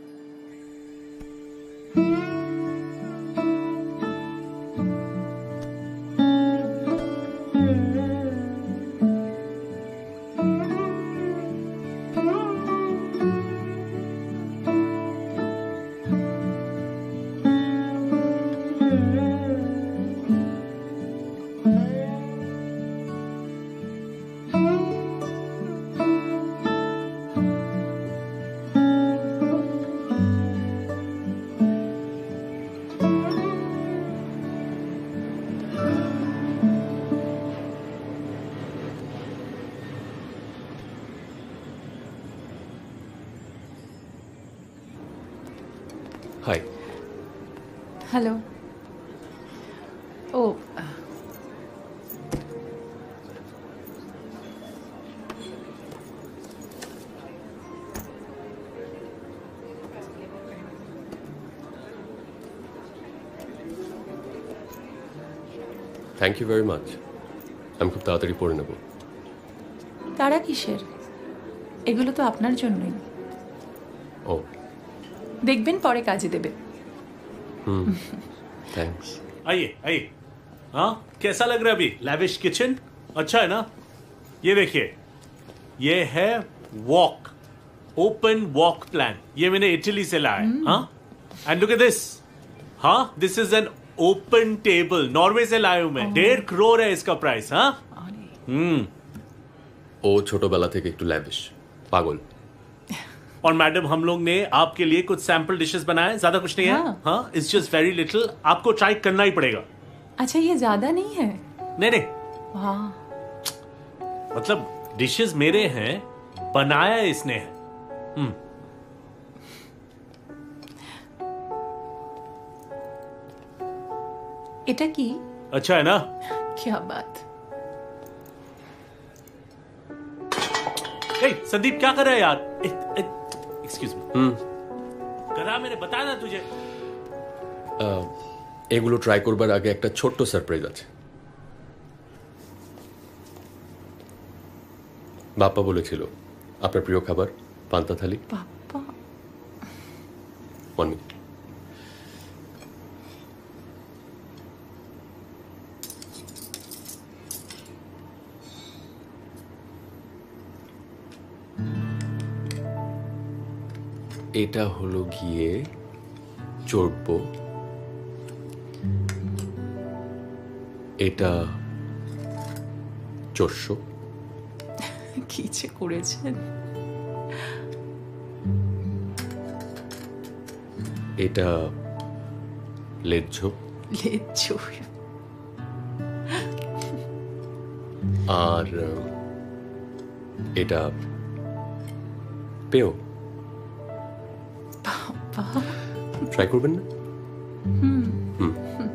Hi. Hello. Oh thank you very much. আমি খুব তাড়াতাড়ি পড়ে নেব। তারা কিসের? এগুলো তো আপনার জন্যই। ও, দেখবেন পরে কাজে দেবে। Hmm, thanks. आइए आइए। हाँ, कैसा लग रहा है अभी लैविश किचन? अच्छा है ना? ये देखिए, ये है वॉक, ओपन वॉक प्लान। ये मैंने इटली से लाया है। हाँ, एंड लुक एट दिस। हाँ, this is an open table, Norway से लाया हूं मैं। डेढ़ करोड़ है इसका प्राइस। हाँ, हम्म। ও ছোটবেলা থেকে একটু ল্যাভিশ, পাগল। और मैडम हम लोग ने आपके लिए कुछ सैंपल डिशेस बनाए, ज्यादा कुछ नहीं है। हाँ। हाँ, इट्स जस्ट वेरी लिटिल, आपको ट्राई करना ही पड़ेगा। अच्छा ये ज्यादा नहीं है? नहीं नहीं, वाह, मतलब डिशेस मेरे हैं, बनाया इसने है। हम्म এটা কি? अच्छा है ना? क्या बात। ए, संदीप क्या कर रहा है यार? Excuse me. হুম करा मैंने बताया ना तुझे। আহ, এগুলো ট্রাই করবার আগে একটা ছোট্ট সারপ্রাইজ আছে। বাপ্পা বলেছিল আপনার প্রিয় খাবার পান্তা থালি। Bappa one minute. এটা হলো গিয়ে চড়বো, এটা চড়শো, কি যে করেছেন। এটা লেজ্জ, লেজ্জ, আর এটা পেও। ট্রাই করবেন না? হুম হুম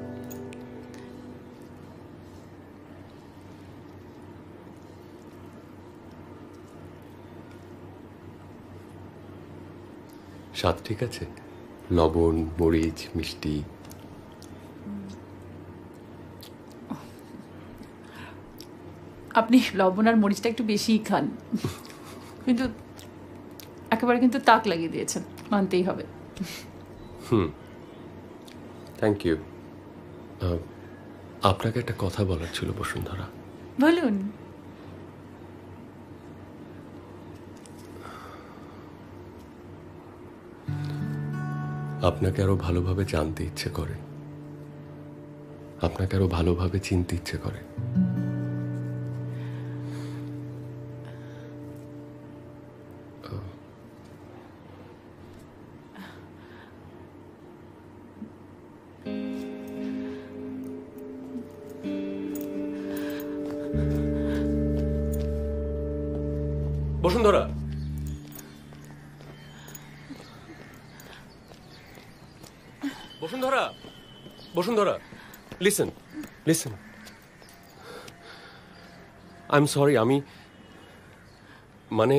স্বাদ ঠিক আছে? লবণ, মরিচ, মিষ্টি? আপনি লবণ আর মরিচটা একটু বেশিই খান, কিন্তু একেবারে কিন্তু তাক লাগিয়ে দিয়েছেন, মানতেই হবে। Hmm thank you. আপনাকে একটা কথা বলার ছিল বসুন্ধরা। বলুন। আপনাকে আরো ভালোভাবে জানতে ইচ্ছে করে, আপনাকে আরো ভালোভাবে চিনতে ইচ্ছে করে। Basundhara, Basundhara, Basundhara, listen listen I am sorry, আমি মানে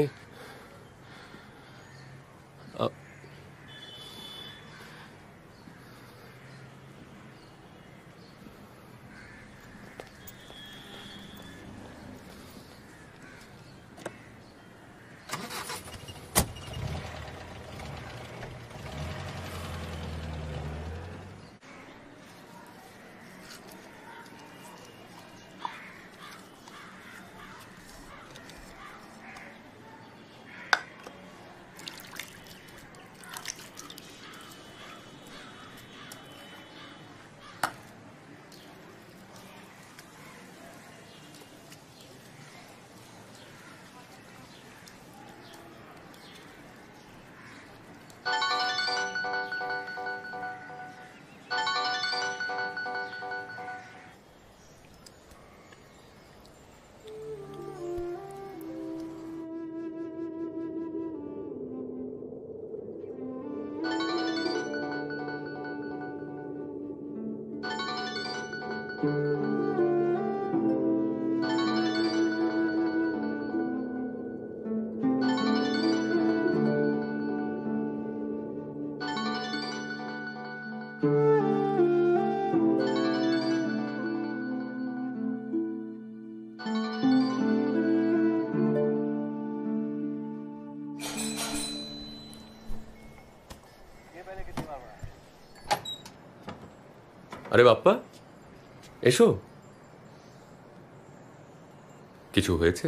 আরে বাপ্পা এসো। কিছু হয়েছে?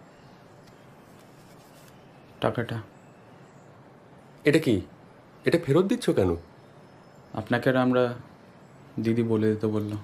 টাকাটা। এটা কি? এটা ফেরত দিচ্ছ কেন? আপনাকে আর আমরা দিদি বলে দিতে বললো।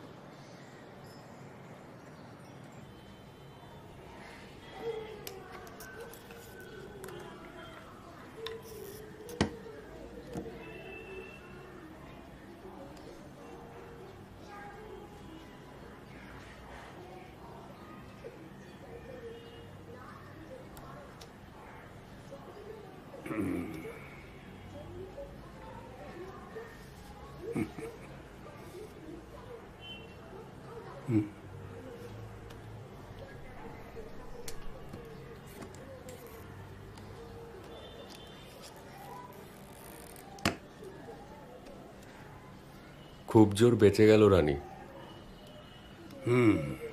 খুব জোর বেঁচে গেল রানী। হুম,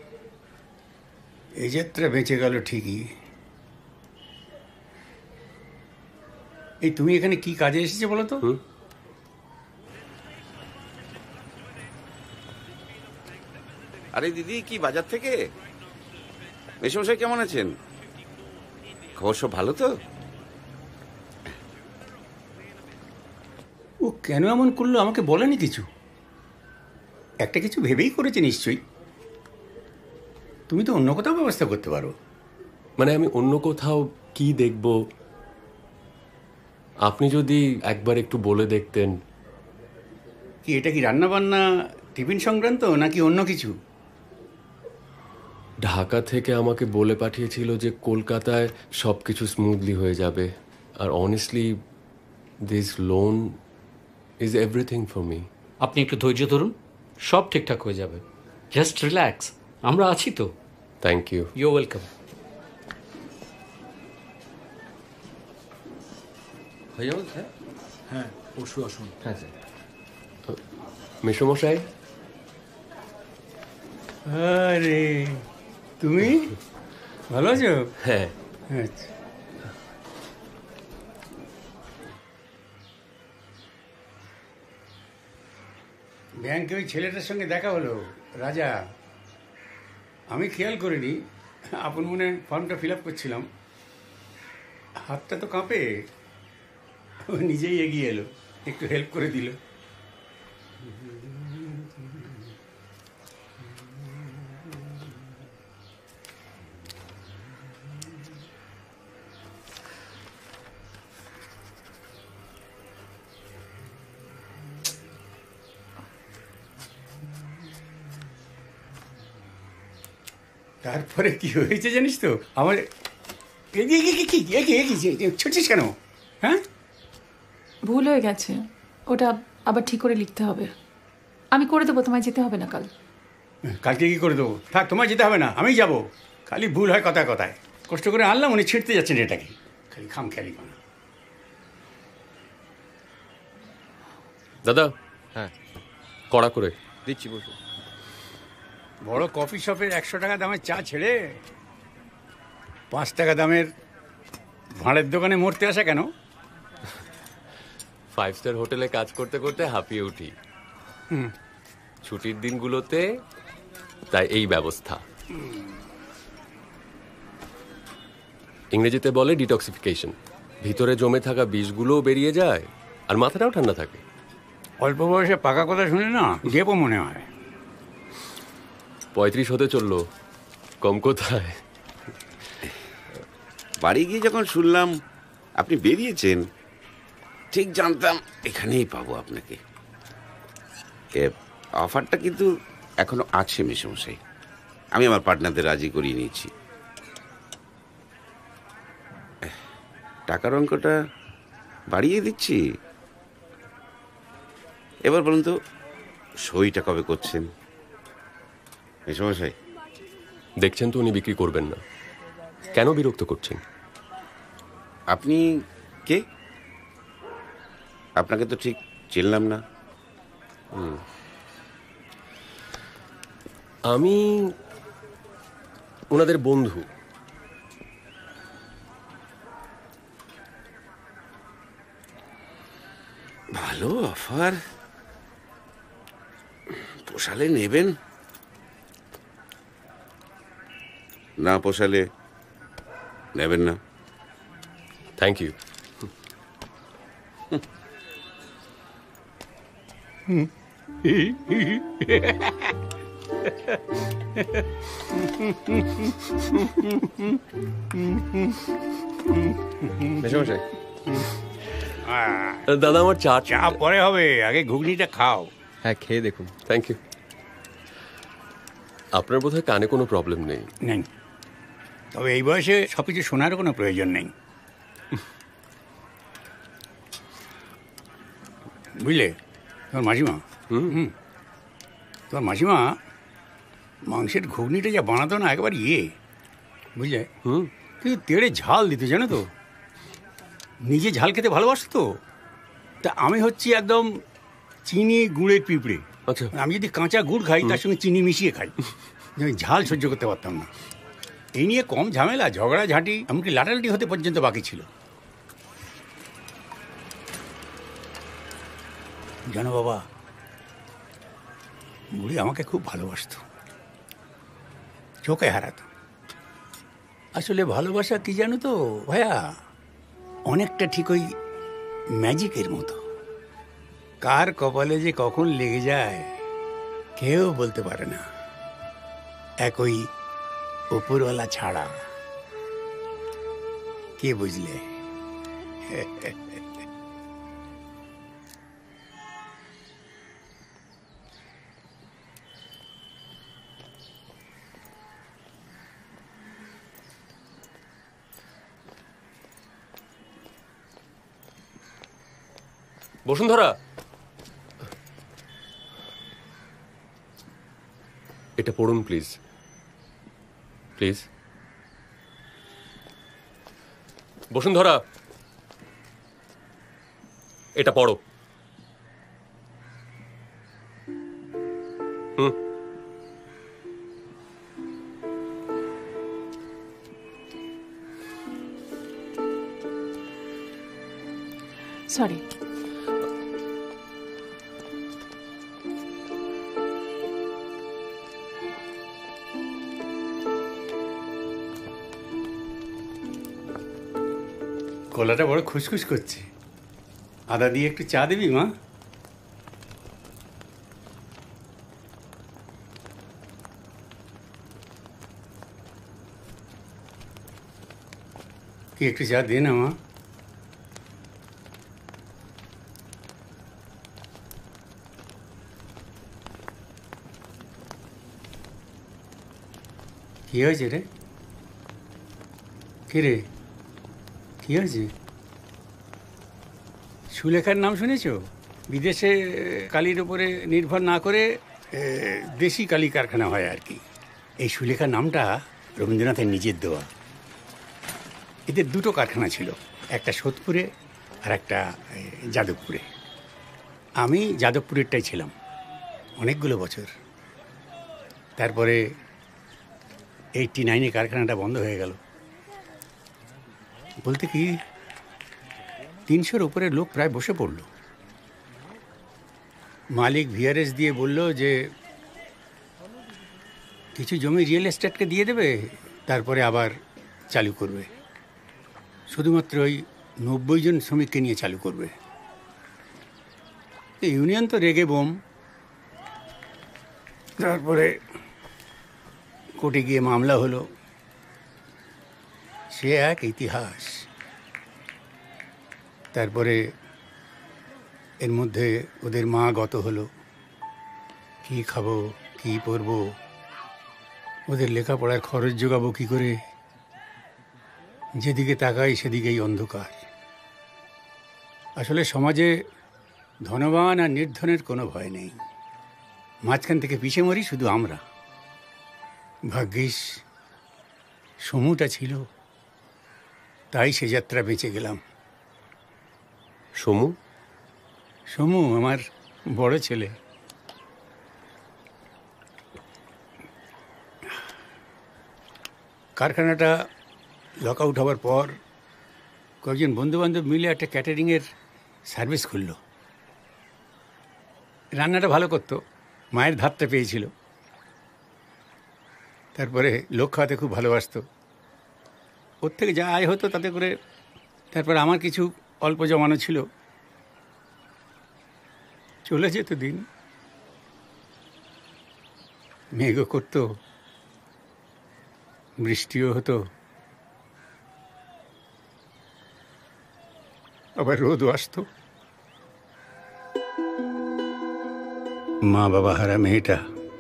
এই যাত্রা বেঁচে গেল ঠিকই। এই তুমি এখানে কি কাজে এসেছো বলো তো? আরে দিদি, কি বাজার থেকে? মেসমশাই কেমন আছেন? খবর সব ভালো তো? ও কেন এমন করলো আমাকে বলেনি কিছু? একটা কিছু ভেবেই করেছে নিশ্চয়ই। তুমি তো অন্য কোথাও ব্যবস্থা করতে পারো। মানে আমি অন্য কোথাও কি দেখব, আপনি যদি একবার একটু বলে দেখতেন। কি এটা কি রান্না বান্না টিফিন সংক্রান্ত নাকি অন্য কিছু? ঢাকা থেকে আমাকে বলে পাঠিয়েছিল যে কলকাতায় সব কিছু স্মুথলি হয়ে যাবে, আর honestly this loan is everything for me. আপনি একটু ধৈর্য ধরুন, সব ঠিকঠাক হয়ে যাবে। জাস্ট রিল্যাক্স, আমরা আছি তো। Thank you. You welcome. হয়ে যাবে স্যার? হ্যাঁ, পরশু আসুন। হ্যাঁ স্যার। মেসমশাই। আরে তুমি ভালো আছো? হ্যাঁ। আচ্ছা, ব্যাংকে ওই ছেলেটার সঙ্গে দেখা হলো, রাজা। আমি খেয়াল করিনি, আপন মনে ফর্মটা ফিল আপ করছিলাম, হাতটা তো কাঁপে। ও নিজেই এগিয়ে এলো, একটু হেল্প করে দিল। তারপরে কি হয়েছে জানিস তো? আমার ছুটছিস কেন? হ্যাঁ, ভুল হয়ে গেছে, ওটা আবার ঠিক করে লিখতে হবে। আমি করে দেবো, তোমায় যেতে হবে না কাল। কালকে কি করে দেবো? থাক, তোমার যেতে হবে না, আমি যাব। খালি ভুল হয় কথায় কথায়। কষ্ট করে আনলাম, উনি ছিঁড়তে যাচ্ছেন এটাকে, খালি খাম খেয়ালি বানা। দাদা। হ্যাঁ, কড়া করে দিচ্ছি, বসো। বড় কফি শপের একশো টাকা দামের চা ছেড়ে পাঁচ টাকা দামের ভাঁড়ের দোকানে মরতে আসা কেন? ফাইভ স্টার হোটেলে কাজ করতে করতে হাঁপিয়ে উঠি ছুটির দিনগুলোতে, তাই এই ব্যবস্থা। ইংরেজিতে বলে ডিটক্সিফিকেশন। ভিতরে জমে থাকা বিষগুলোও বেরিয়ে যায় আর মাথাটাও ঠান্ডা থাকে। অল্প বয়সে পাকা কথা শুনে না গেপো মনে হয়। পঁয়ত্রিশ হতে চললো, কম কোথায়। বাড়ি গিয়ে যখন শুনলাম আপনি বেরিয়েছেন, ঠিক জানতাম এখানেই পাবো আপনাকে। অফারটা কিন্তু এখনো আছে মেসমশাই, আমি আমার পার্টনারদের রাজি করিয়ে নিয়েছি। টাকার অঙ্কটা বাড়িয়ে দিচ্ছি। এবার বলুন তো, সইটা কবে করছেন? মেসমশাই, দেখছেন তো উনি বিক্রি করবেন না, কেন বিরক্ত করছেন? আপনি কে? আপনাকে তো ঠিক চিনলাম না। আমি ওনাদের বন্ধু। ভালো অফার, পোষালে নেবেন, না পোষালে নেবেন না। Thank you. দাদা, আমার চা চা পরে হবে, আগে ঘুগনিটা খাও। হ্যাঁ, খেয়ে দেখুন। Thank you. আপনার বোধহয় কানে কোনো প্রবলেম নেই? নেই, তবে এই বয়সে সব কিছু শোনার কোনো প্রয়োজন নেই। বুঝলে তোমার মাসিমা হুম তোমার মাসিমা মাংসের ঘুগনিটা যা বানাতো না একেবারে ইয়ে বুঝলে হুম কিন্তু তেড়ে ঝাল দিত জানো তো, নিজে ঝাল খেতে ভালোবাসতো। তা আমি হচ্ছি একদম চিনি গুড়ের পিঁপড়ে। আচ্ছা, আমি যদি কাঁচা গুড় খাই তার সঙ্গে চিনি মিশিয়ে খাই, আমি ঝাল সহ্য করতে পারতাম না। এই নিয়ে কম ঝামেলা, ঝগড়া ঝাঁটি, এমনকি লাটালাটি হতে পর্যন্ত বাকি ছিল। জানো বাবা, বুড়ি আমাকে খুব ভালোবাসতো, চোখে হারাতো। আসলে ভালোবাসা কি জানো তো ভাইয়া, অনেকটা ঠিক ওই ম্যাজিকের মতো, কার কপালে যে কখন লেগে যায় কেউ বলতে পারে না, একই উপরওয়ালা ছাড়া। কে বুঝলে? বসুন্ধরা, এটা পড়ুন প্লিজ, প্লিজ। বসুন্ধরা, এটা পড়ো। Hmm sorry. গলাটা বড় খুসখুস করছে, আদা দিয়ে একটু চা দিবি মা? কি একটু চা দে না মা। কি হয়েছে রে? কি রে, কি হয়েছে? সুলেখার নাম শুনেছ? বিদেশে কালির উপরে নির্ভর না করে দেশি কালি কারখানা হয় আর কি। এই সুলেখার নামটা রবীন্দ্রনাথের নিজের দেওয়া। এদের দুটো কারখানা ছিল, একটা সোদপুরে আর একটা যাদবপুরে। আমি যাদবপুরেরটাই ছিলাম অনেকগুলো বছর। তারপরে এইটটি নাইনে কারখানাটা বন্ধ হয়ে গেল। বলতে কি তিনশোর উপরে লোক প্রায় বসে পড়ল। মালিক ভিআরএস দিয়ে বলল যে কিছু জমি রিয়েল এস্টেটকে দিয়ে দেবে, তারপরে আবার চালু করবে, শুধুমাত্র ওই নব্বই জন শ্রমিককে নিয়ে চালু করবে। ইউনিয়ন তো রেগে বোম। তারপরে কোর্টে গিয়ে মামলা হলো, সে এক ইতিহাস। তারপরে এর মধ্যে ওদের মা গত হলো, কি খাবো, কি পরবো, ওদের লেখাপড়ার খরচ জোগাবো কি করে, যেদিকে তাকাই সেদিকেই অন্ধকার। আসলে সমাজে ধনবান আর নির্ধনের কোনো ভয় নেই, মাঝখান থেকে পিছে মরি শুধু আমরা। ভাগ্যিস সমুটা ছিল, তাই সে যাত্রা বেঁচে গেলাম। সমু? সমু আমার বড় ছেলে। কারখানাটা লক আউট হওয়ার পর কয়েকজন বন্ধুবান্ধব মিলে একটা ক্যাটারিংয়ের সার্ভিস খুলল। রান্নাটা ভালো করতো, মায়ের ধাতটা পেয়েছিল। তারপরে লোক খাওয়াতে খুব ভালোবাসতো। ওর থেকে যা আয় হতো তাতে করে তারপর আমার কিছু অল্প জমানো ছিল, চলে যেত দিন। মেঘও করতো, বৃষ্টিও হতো, আবার রোদও আসতো। মা বাবা হারা মেয়েটা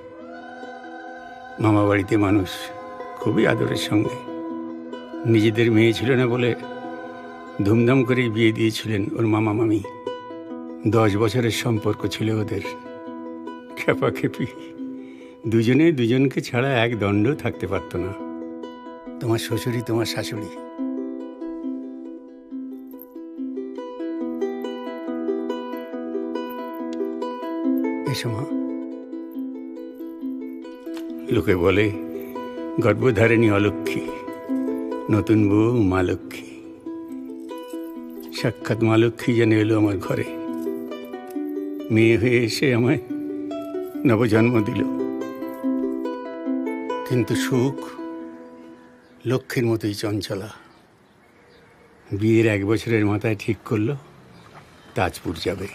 মামা বাড়িতে মানুষ খুবই আদরের সঙ্গে। নিজেদের মেয়ে ছিল না বলে ধুমধাম করে বিয়ে দিয়েছিলেন ওর মামা মামি। দশ বছরের সম্পর্ক ছিল ওদের, খেপাখেপি। দুজনে দুজনকে ছাড়া এক দণ্ড থাকতে পারত না। তোমার শ্বশুরই তোমার শাশুড়ি। এসো মা। লোকে বলে গর্ভধারিণী অলক্ষ্মী, নতুন বউ মা লক্ষ্মী। সাক্ষাৎ মা লক্ষ্মী যেন এলো আমার ঘরে, মেয়ে হয়ে এসে আমায় নবজন্ম দিল। কিন্তু সুখ লক্ষ্মীর মতোই চঞ্চলা। বিয়ের এক বছরের মাথায় ঠিক করলো তাজপুর যাবে।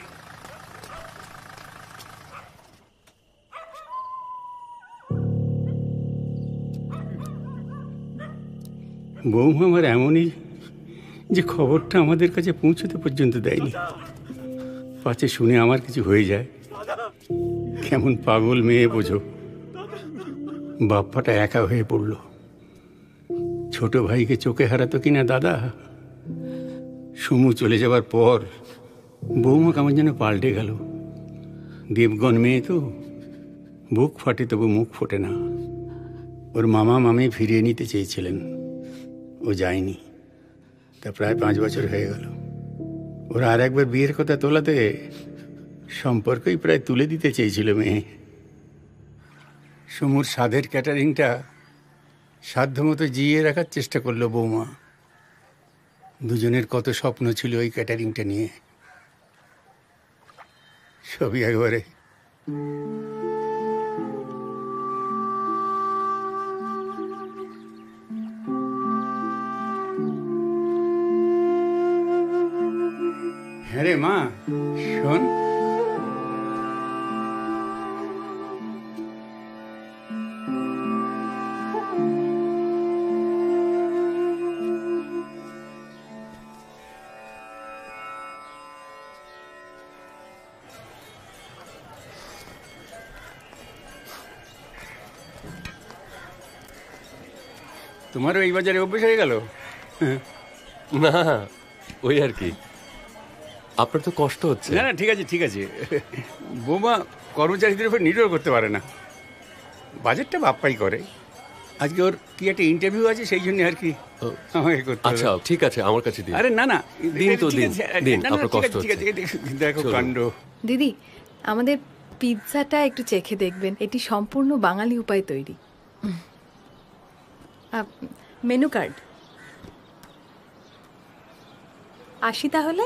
বৌমা আমার এমনই যে খবরটা আমাদের কাছে পৌঁছতে পর্যন্ত দেয়নি। পাছে শুনে আমার কিছু হয়ে যায়। কেমন পাগল মেয়ে বোঝো। বাপ্পাটা একা হয়ে পড়ল। ছোট ভাইকে চোখে হারাতো কিনা দাদা। সুমু চলে যাবার পর বৌমা কেমন যেন পাল্টে গেল। দেবগণ মেয়ে তো, বুক ফাটে তবু মুখ ফোটে না। ওর মামা মামি ফিরিয়ে নিতে চেয়েছিলেন, ও যায়নি। তা প্রায় পাঁচ বছর হয়ে গেল। ওরা আর একবার বিয়ের কথা তোলাতে সম্পর্কই প্রায় তুলে দিতে চেয়েছিল মেয়ে। সমুর স্বাদের ক্যাটারিংটা সাধ্যমতো জিইয়ে রাখার চেষ্টা করলো বৌমা। দুজনের কত স্বপ্ন ছিল ওই ক্যাটারিংটা নিয়ে, সবই একবারে হ্যাঁ রে মা, শোন। তোমারও এই বাজারে অভ্যেস হয়ে গেল? না, ওই আর কি। আপনার তো কষ্ট হচ্ছে। না না, ঠিক আছে ঠিক আছে। বৌমা কর্মচারীদের উপর নির্ভর করতে পারে না, বাজেটটা বাপ্পাই করে। আজকে ওর কি একটা ইন্টারভিউ আছে, সেই জন্য আর কি আমাকে করতে হবে। আচ্ছা ঠিক আছে, আমার কাছে দিন। আরে না না, দিন তো ঠিক দিন আছে, দিন, না, না, আপনার ঠিক কষ্ট আছে, ঠিক আছে, হচ্ছে। দেখো চলুন। কাণ্ড। দিদি, আমাদের পিৎজাটা একটু চেখে দেখবেন। এটি সম্পূর্ণ বাঙালি উপায় তৈরি। মেনু কার্ড আসি তাহলে।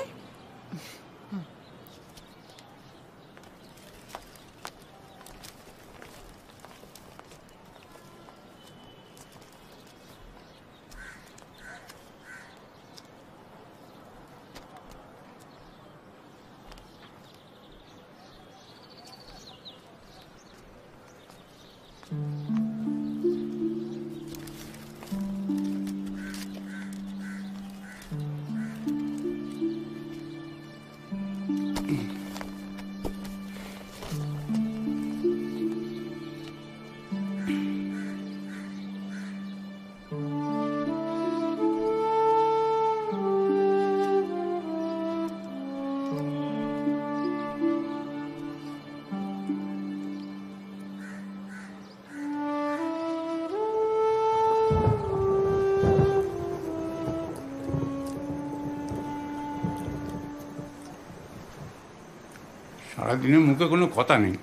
সারাদিনের মুখে কোনো কথা নেই।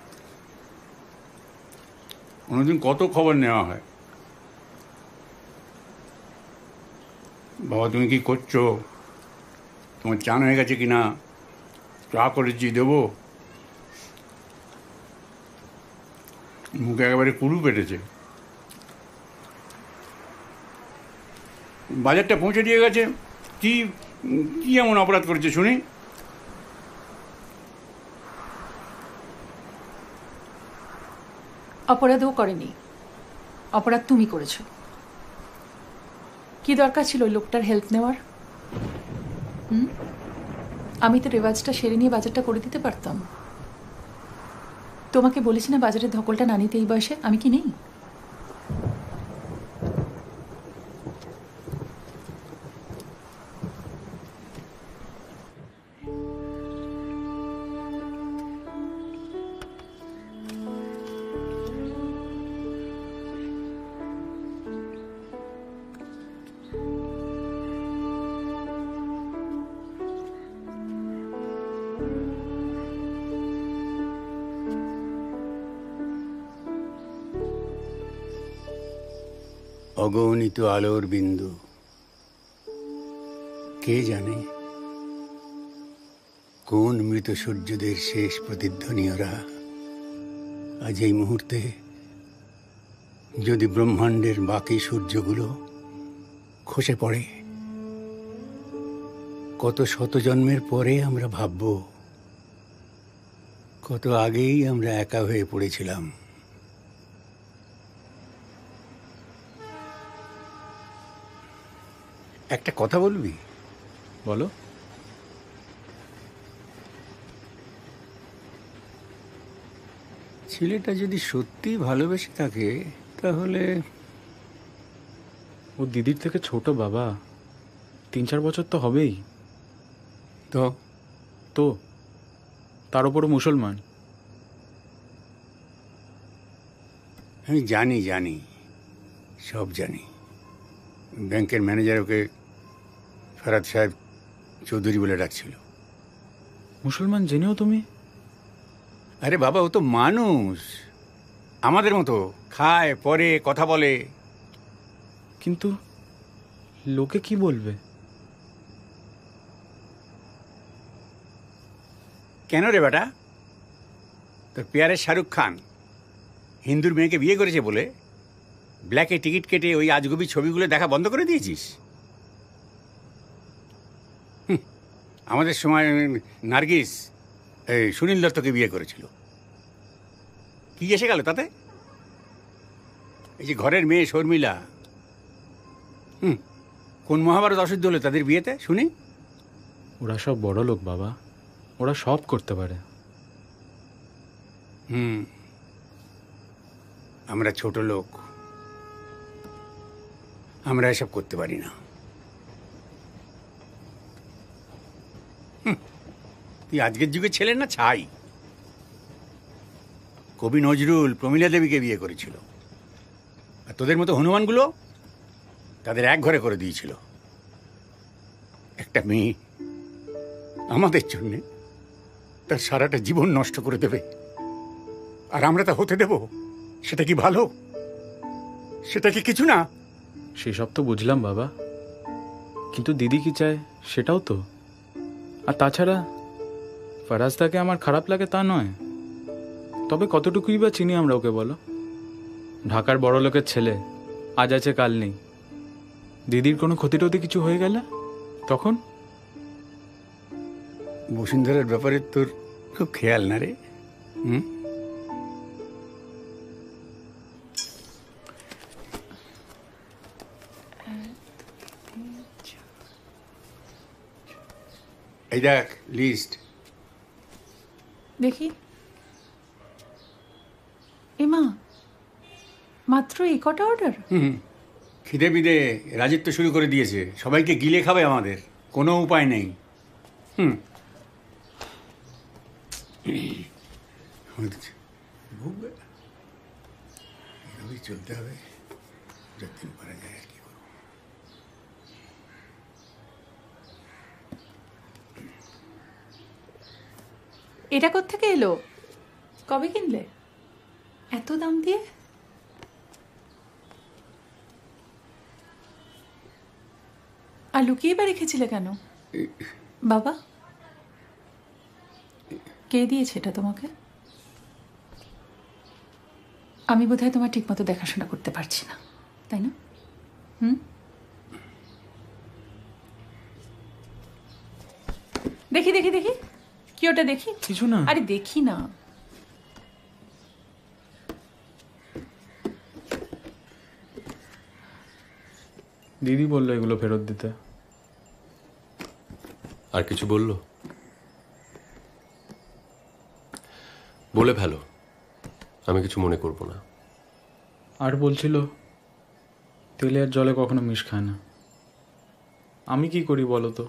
কোনোদিন কত খবর নেওয়া হয়। বাবা তুমি কি করছো, তোমার চান হয়ে গেছে কিনা, চা করেছি দেবো। মুখে একেবারে কুড়ু পেটেছে। বাজারটা পৌঁছে দিয়ে গেছে, কি কি এমন অপরাধ করেছে শুনি? অপরাধও করেনি, অপরাধ তুমি করেছো। কি দরকার ছিল ওই লোকটার হেল্প নেওয়ার? হুম, আমি তো রেওয়াজটা সেরে নিয়ে বাজারটা করে দিতে পারতাম। তোমাকে বলেছি না বাজারের ধকলটা না নিতে এই বয়সে? আমি কি নেই? অগণিত আলোর বিন্দু। কে জানে কোন মৃত সূর্যদের শেষ প্রতিধ্বনি ওরা। আজ এই মুহূর্তে যদি ব্রহ্মাণ্ডের বাকি সূর্যগুলো খসে পড়ে, কত শত জন্মের পরে আমরা ভাবব কত আগেই আমরা একা হয়ে পড়েছিলাম। একটা কথা বলবি? বলো। ছেলেটা যদি সত্যি ভালোবেসে থাকে তাহলে ও দিদির থেকে ছোট বাবা, তিন চার বছর তো হবেই। তো তো তার উপরও মুসলমান। আমি জানি জানি সব জানি। ব্যাংকের ম্যানেজার ওকে ফরাদ সাহেব চৌধুরী বলে ডাকছিল। মুসলমান জেনেও তুমি? আরে বাবা, ও তো মানুষ আমাদের মতো, খায় পরে কথা বলে। কিন্তু লোকে কি বলবে? কেন রে বেটা? তোর পেয়ারের শাহরুখ খান হিন্দুর মেয়েকে বিয়ে করেছে বলে ব্ল্যাকে টিকিট কেটে ওই আজগুবি ছবিগুলো দেখা বন্ধ করে দিয়েছিস? আমাদের সময় নার্গিস এই সুনীল দত্তকে বিয়ে করেছিল। কি এসে গেল তাতে? এই যে ঘরের মেয়ে শর্মিলা, হুম কোন মহাভারত অশুদ্ধ হলো তাদের বিয়েতে শুনি? ওরা সব বড় লোক বাবা, ওরা সব করতে পারে। হুম আমরা ছোট লোক, আমরা এসব করতে পারি না। তুই আজকের যুগে ছেলে না ছাই। কবি নজরুল প্রমীলা দেবীকে বিয়ে করেছিল, আর তোদের মতো হনুমানগুলো তাদের এক ঘরে করে দিয়েছিল। একটা মেয়ে আমাদের জন্যে তার সারাটা জীবন নষ্ট করে দেবে, আর আমরা তা হতে দেব? সেটা কি ভালো? সেটা কি কিছু না? সেসব তো বুঝলাম বাবা, কিন্তু দিদি কি চায় সেটাও তো। আর তাছাড়া ফারাজদাকে আমার খারাপ লাগে তা নয়, তবে কতটুকুই বা চিনি আমরা ওকে বলো? ঢাকার বড় লোকের ছেলে, আজ আছে কাল নেই। দিদির কোনো ক্ষতি টতি কিছু হয়ে গেলে তখন? বসুন্ধরার ব্যাপারে তোর খুব খেয়াল না রে? হুম এই দেখ লিস্ট দেখি। এমা, মাত্র এই কটা অর্ডার? হুম খিদে বিদে রাজত্ব শুরু করে দিয়েছে, সবাইকে গিলে খাবে আমাদের, কোনো উপায় নেই। হুম এভাবেই চলতে হবে যতদিন পারা যায় আর কি করবো। এটা কোত্থেকে এলো? কবে কিনলে? এত দাম দিয়ে? আর লুকিয়ে বা রেখেছিলে কেন বাবা? কে দিয়েছে এটা তোমাকে? আমি বোধহয় তোমার ঠিক মতো দেখাশোনা করতে পারছি না, তাই না? হুম দেখি দেখি দেখি কি ওটা দেখি? কিছু না। আরে দেখি না। দিদি বললো এগুলো ফেরত দিতে। আর কিছু বললো? বলে ফেলো, আমি কিছু মনে করব না। আর বলছিল তেলে আর জলে কখনো মিশ খায় না। আমি কি করি বলো তো?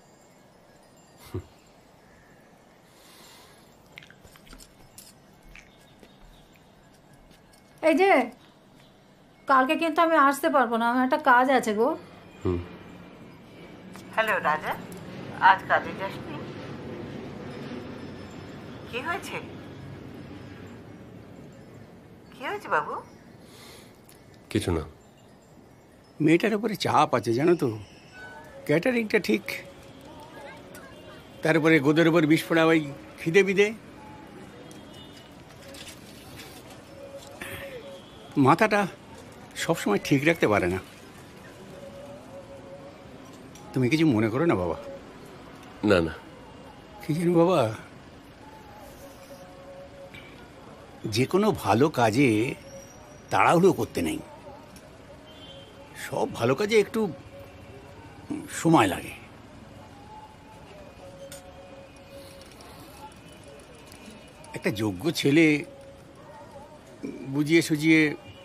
এই যে কালকে কিন্তু আমি আসতে পারবো না, আমার একটা কাজ আছে গো। হ্যালো রাজা, আজ কাজে যাসনি? কি হয়েছে? কি হয়েছে বাবু? কিছু না, মেয়েটার উপরে চাপ আছে জানো তো, ক্যাটারিংটা ঠিক, তারপরে গোদের উপর বিষ পড়া ওই খিদে বিদে, মাথাটা সবসময় ঠিক রাখতে পারে না। তুমি কিছু মনে করো না বাবা। না না, কি জানো বাবা, যে কোনো ভালো কাজে তাড়াহুড়ো করতে নেই। সব ভালো কাজে একটু সময় লাগে। একটা যোগ্য ছেলে বুঝিয়ে সুঝিয়ে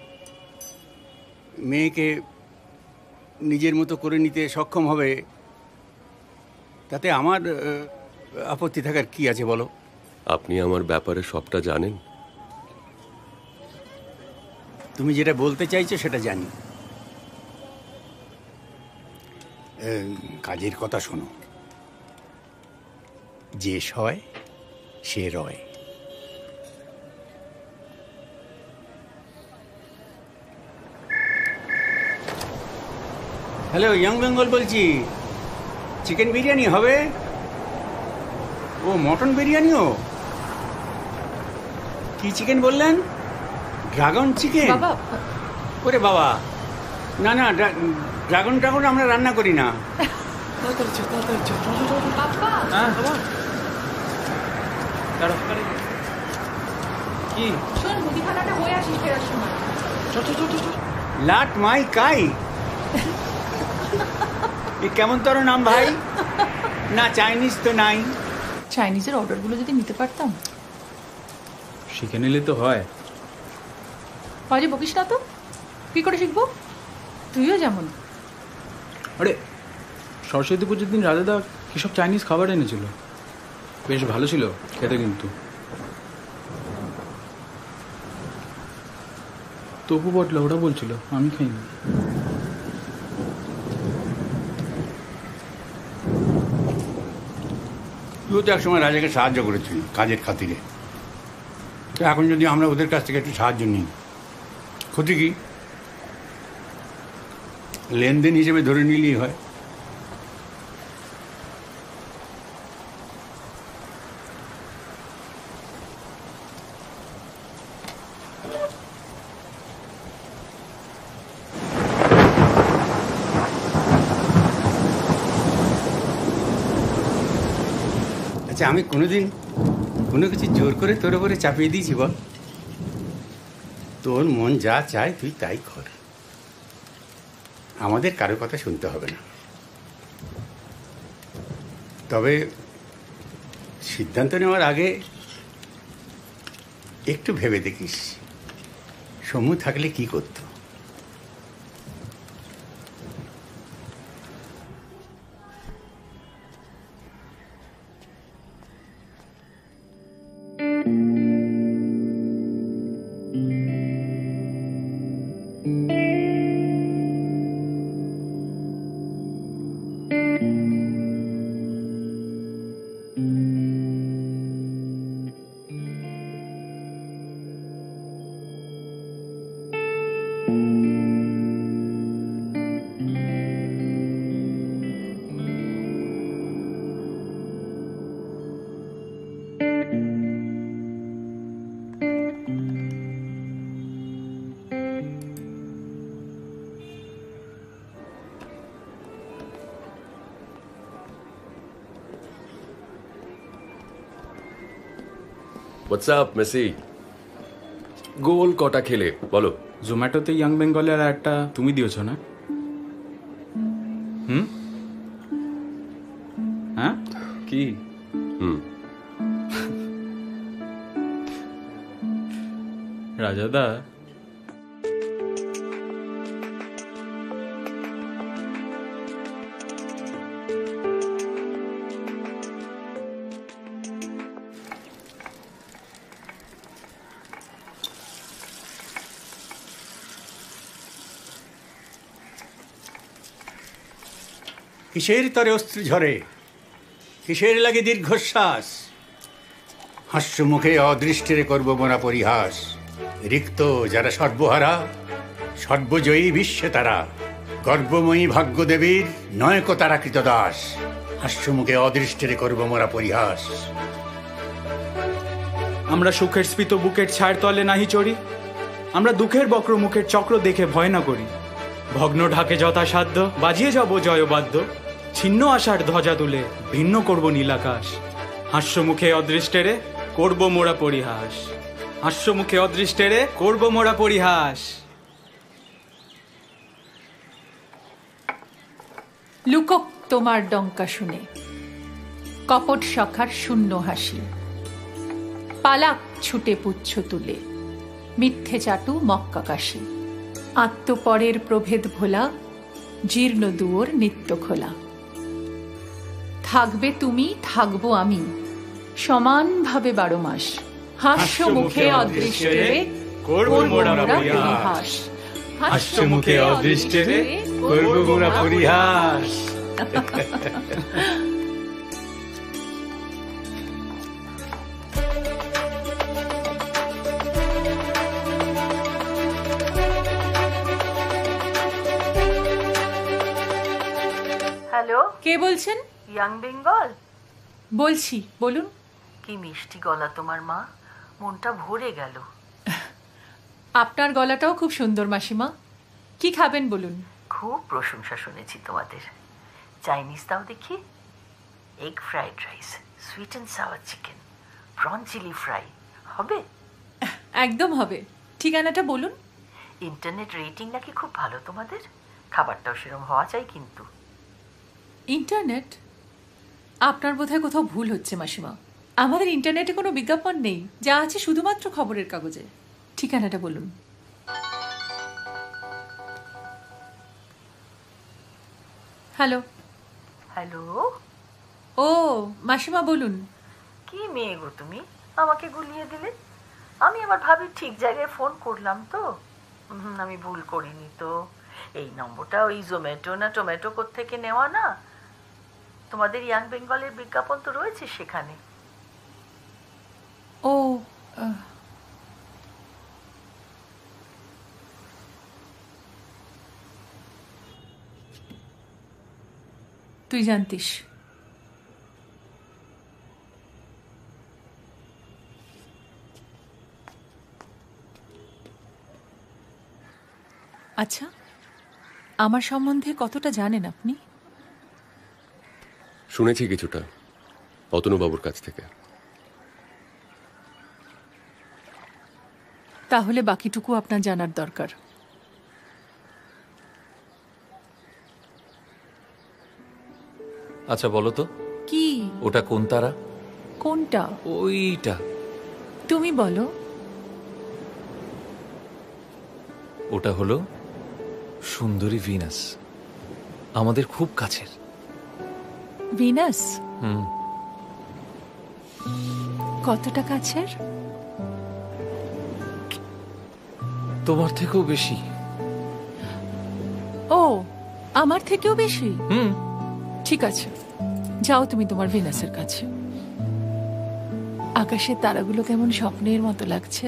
মেয়েকে নিজের মতো করে নিতে সক্ষম হবে, তাতে আমার আপত্তি থাকার কি আছে বলো? আপনি আমার ব্যাপারে সবটা জানেন। তুমি যেটা বলতে চাইছো সেটা জানি। কাজের কথা শোনো, যে সয় সে রয়। হ্যালো, ইয়ং বেঙ্গল বলছি। চিকেন বিরিয়ানি হবে? ও মটন বিরিয়ানিও? কি চিকেন বললেন? Dragon chicken? বাবা, ওরে বাবা, না না, ড্রাগন ড্রাগন আমরা রান্না করি না। কি শোন, মুদিখানাটা হয়ে আসিস ফেরার সময়। লাট মাই কাই, এ কেমন তোর নাম ভাই? না চাইনিজ তো নাই। চাইনিজের অর্ডারগুলো যদি নিতে পারতাম। শিখে নিলে তো হয়। বাজে বকিস না তো, কি করে শিখবো? তুইও যেমন। আরে সরস্বতী পুজোর দিন রাজাদা কি সব চাইনিজ খাবার এনেছিল, বেশ ভালো ছিল খেতে, কিন্তু তবু বটলা ওরা বলছিল, আমি খাইনি। তুইও তো একসময় রাজাকে সাহায্য করেছিলি কাজের খাতিরে, তো এখন যদি আমরা ওদের কাছ থেকে একটু সাহায্য নিই, ক্ষতি কি? লেনদেন হিসেবে ধরে নিলেই হয়। আচ্ছা, আমি কোনোদিন কোনো কিছু জোর করে তোর উপরে চাপিয়ে দিয়েছি বল? তোর মন যা চায় তুই তাই কর, আমাদের কারো কথা শুনতে হবে না। তবে সিদ্ধান্ত নেওয়ার আগে একটু ভেবে দেখিস সমু থাকলে কি করতো। What's up Messi? গোল কটা খেলে বলো? জোম্যাটোতে ইয়াং বেঙ্গলের একটা তুমি দিয়েছো না? হুম, হ্যাঁ কি? হুম, রাজাদা কিসের তরে অস্ত্র ঝরে, কিসের লাগে দীর্ঘশ্বাস, হাস্য মুখে অদৃষ্টের করব মোরা পরিহাস। রিক্ত যারা সর্বহারা, সর্বজয়ী বিশ্বে তারা, গর্বময়ী ভাগ্যদেবীর নয়ক তারা কৃতদাস, হাস্যমুখে অদৃষ্টেরে করব মোরা পরিহাস। আমরা সুখের স্ফীত বুকের ছায়ের তলে নাহি চড়ি, আমরা দুঃখের বক্র মুখের চক্র দেখে ভয় না করি। ভগ্ন ঢাকে যথাসাধ্য বাজিয়ে যাব জয়বাদ্য, ছিন্ন আশার ধ্বজা তুলে ভিন্ন করব নীলাকাশ। হাস্যমুখে অদৃষ্টেরে করব মোরা পরিহাস, হাস্যমুখে অদৃষ্টেরে করব মোরা পরিহাস। লুকক তোমার ডঙ্কা শুনে, কপট সখার শূন্য হাসি, পালাক ছুটে পুচ্ছ তুলে, মিথ্যে চাটু মক্কা কাশি। আত্মপরের প্রভেদ ভোলা, জীর্ণ দুয়োর নিত্য খোলা। থাকবে তুমি থাকবো আমি, সমানভাবে বারো মাস। হাস্য মুখে অদৃষ্টেরে করব মোরা পরিহাস, হাস্য মুখে অদৃষ্টেরে করব মোরা পরিহাস। হ্যালো, কে বলছেন? ইয়াং বেঙ্গল বলছি, বলুন। কি মিষ্টি গলা তোমার মা, মনটা ভরে গেল। আপনার গলাটাও খুব সুন্দর মাসিমা। কি খাবেন বলুন? খুব প্রশংসা শুনেছি তোমাদের। চাইনিজ দাও দেখি। Egg fried rice, sweet and sour chicken, prawn chilli fry হবে? একদম হবে। ঠিকানাটা বলুন। ইন্টারনেট রেটিং নাকি খুব ভালো তোমাদের, খাবারটাও সেরকম হওয়া চাই কিন্তু। ইন্টারনেট? আপনার বোধহয় কোথাও ভুল হচ্ছে মাসিমা। আমাদের ইন্টারনেটে কোনো বিজ্ঞাপন নেই, যা আছে শুধুমাত্র খবরের কাগজে। ঠিকানাটা বলুন। Hello hello. ও মাসিমা বলুন। কি মেয়ে গো তুমি, আমাকে গুলিয়ে দিলে। আমি আমার ভাবি ঠিক জায়গায় ফোন করলাম তো। হুম, আমি ভুল করিনি তো। এই নম্বরটা ওই জোম্যাটো না টোম্যাটো কোত্থেকে নেওয়া না? তোমাদের ইয়াং বেঙ্গলের বিজ্ঞাপন তো রয়েছে সেখানে। ও তুই জানতিস? আচ্ছা, আমার সম্বন্ধে কতটা জানেন আপনি? শুনেছি কিছুটা অতনুবাবুর কাছ থেকে। তাহলে বাকিটুকু আপনার জানার দরকার। আচ্ছা বলো তো, কি ওটা কোন তারা? কোনটা? ওইটা। তুমি বলো। ওটা হলো সুন্দরী ভিনাস, আমাদের খুব কাছের। ভিনাস? হুম। কতটা কাছের? তোমার থেকেও বেশি। ও, আমার থেকেও বেশি? হুম। ঠিক আছে, যাও তুমি তোমার ভিনাসের কাছে। আকাশের তারাগুলো কেমন স্বপ্নের মতো লাগছে।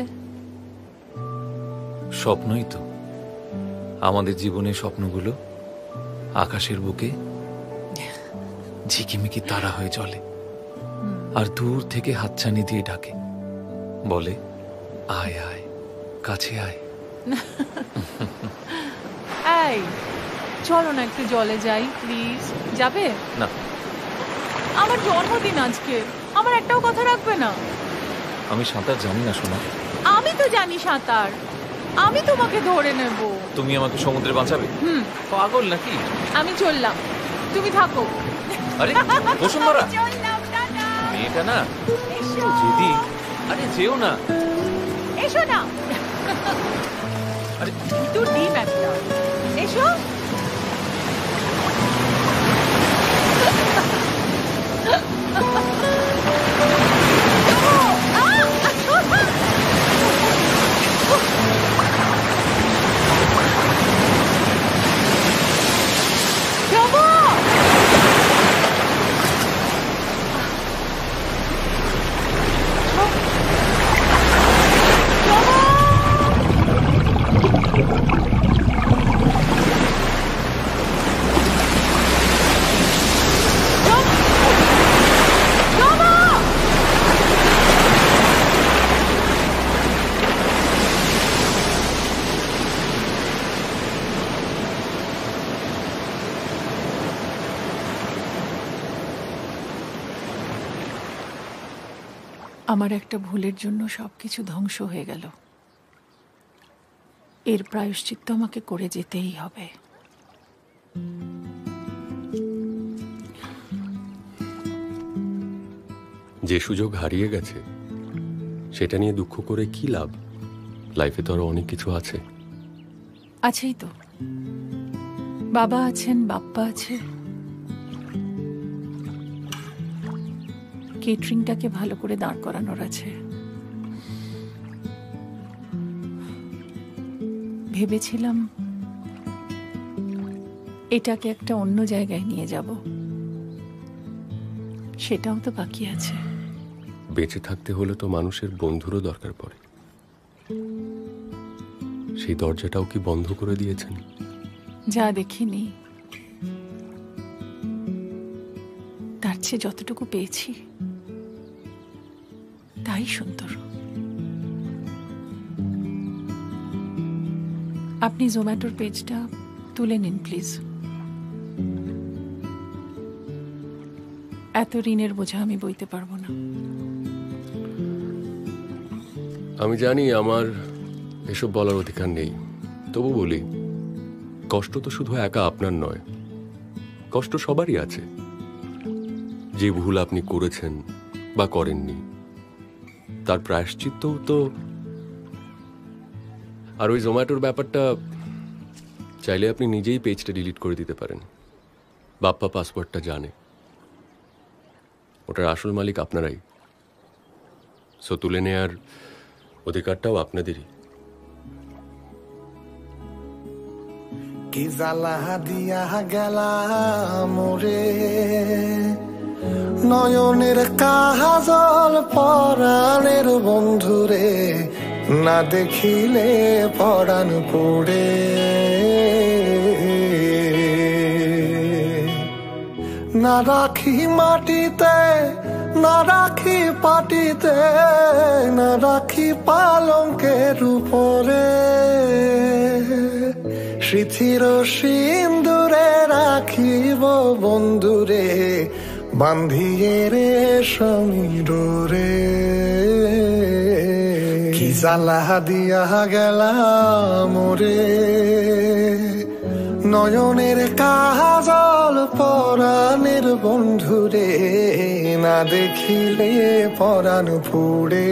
স্বপ্নই তো, আমাদের জীবনের স্বপ্নগুলো আকাশের বুকে ঝিকিমিকি তারা হয়ে চলে, আর দূর থেকে হাতছানি দিয়ে ডাকে, বলে আয় আয়, কাছে আয়। এই চলো না একটু জলে যাই প্লিজ। যাবে না? আমার জন্মদিন আজকে, আমার একটাও কথা রাখবে না? আমি সাঁতার জানি না সোনা। আমি তো জানি সাঁতার, আমি তোমাকে ধরে নেব। তুমি আমাকে সমুদ্রে বাঁচাবে? হুম। পাগল নাকি? আমি চললাম, তুমি থাকো। আরে বসুন্ধরা, চললাম, টাটা। মেয়েটা না জেদি। আরে যেও না। এসো না। আরে তোর ডিম একটা। এসো। আমার একটা ভুলের জন্য সব কিছু ধ্বংস হয়ে গেল। এর প্রায়শ্চিত্ত আমাকে করে যেতেই হবে। যে সুযোগ হারিয়ে গেছে সেটা নিয়ে দুঃখ করে কি লাভ? লাইফে তো আরো অনেক কিছু আছে। আছেই তো, বাবা আছেন, বাপ্পা আছে, কেটারিংটাকে ভালো করে দাঁড় করানোর আছে। ভেবেছিলাম এটাকে একটা অন্য জায়গায় নিয়ে যাব, সেটাও তো বাকি আছে। বেঁচে থাকতে হলে তো মানুষের বন্ধুরও দরকার পড়ে। সেই দরজাটাও কি বন্ধ করে দিয়েছেন? যা দেখিনি তার চেয়ে যতটুকু পেয়েছি তাই সুন্দর। আপনি জোম্যাটোর পেজটা তুলে নিন প্লিজ। এত ঋণের বোঝা আমি বইতে পারবো না। আমি জানি আমার এসব বলার অধিকার নেই, তবু বলি, কষ্ট তো শুধু একা আপনার নয়, কষ্ট সবারই আছে। যে ভুল আপনি করেছেন বা করেননি তার প্রায়শ্চিত্ত তো। আর ওই জোম্যাটোর ব্যাপারটা চাইলে আপনি নিজেই পেজটা ডিলিট করে দিতে পারেন। বাপ্পা পাসওয়ার্ডটা জানে, ওটার আসল মালিক আপনারাই। সো তুলে নেয়ার অধিকারটাও আপনাদেরই। কি জ্বালা দিয়া গেলাম রে, নয়নের কাজল পরাণের বন্ধুরে, না দেখিলে পরাণ পড়ে। না রাখি মাটিতে, না রাখি পাটিতে, না রাখি পালঙ্কের উপরে, স্মৃতির সিন্দুরে রাখিব বন্ধুরে, বান্ধিয়ে রে সমীরে। কি জ্বালা দিয়া গেলাম রে, নয়নের কাজল পরাণের বন্ধুরে, না দেখিলে পরাণ পুড়ে।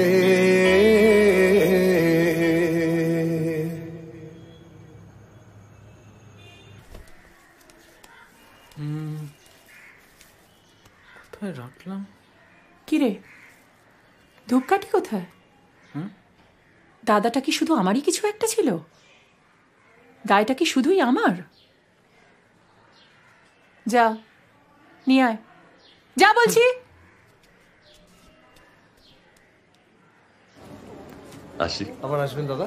কোথায় রাখলাম? কিরে, ধূপকাঠি কোথায়? দাদাটা কি শুধু আমারই কিছু একটা ছিল? গায়েটা কি শুধুই আমার? যা নিয়ে আয়, যা বলছি। আসি। আবার আসবেন দাদা।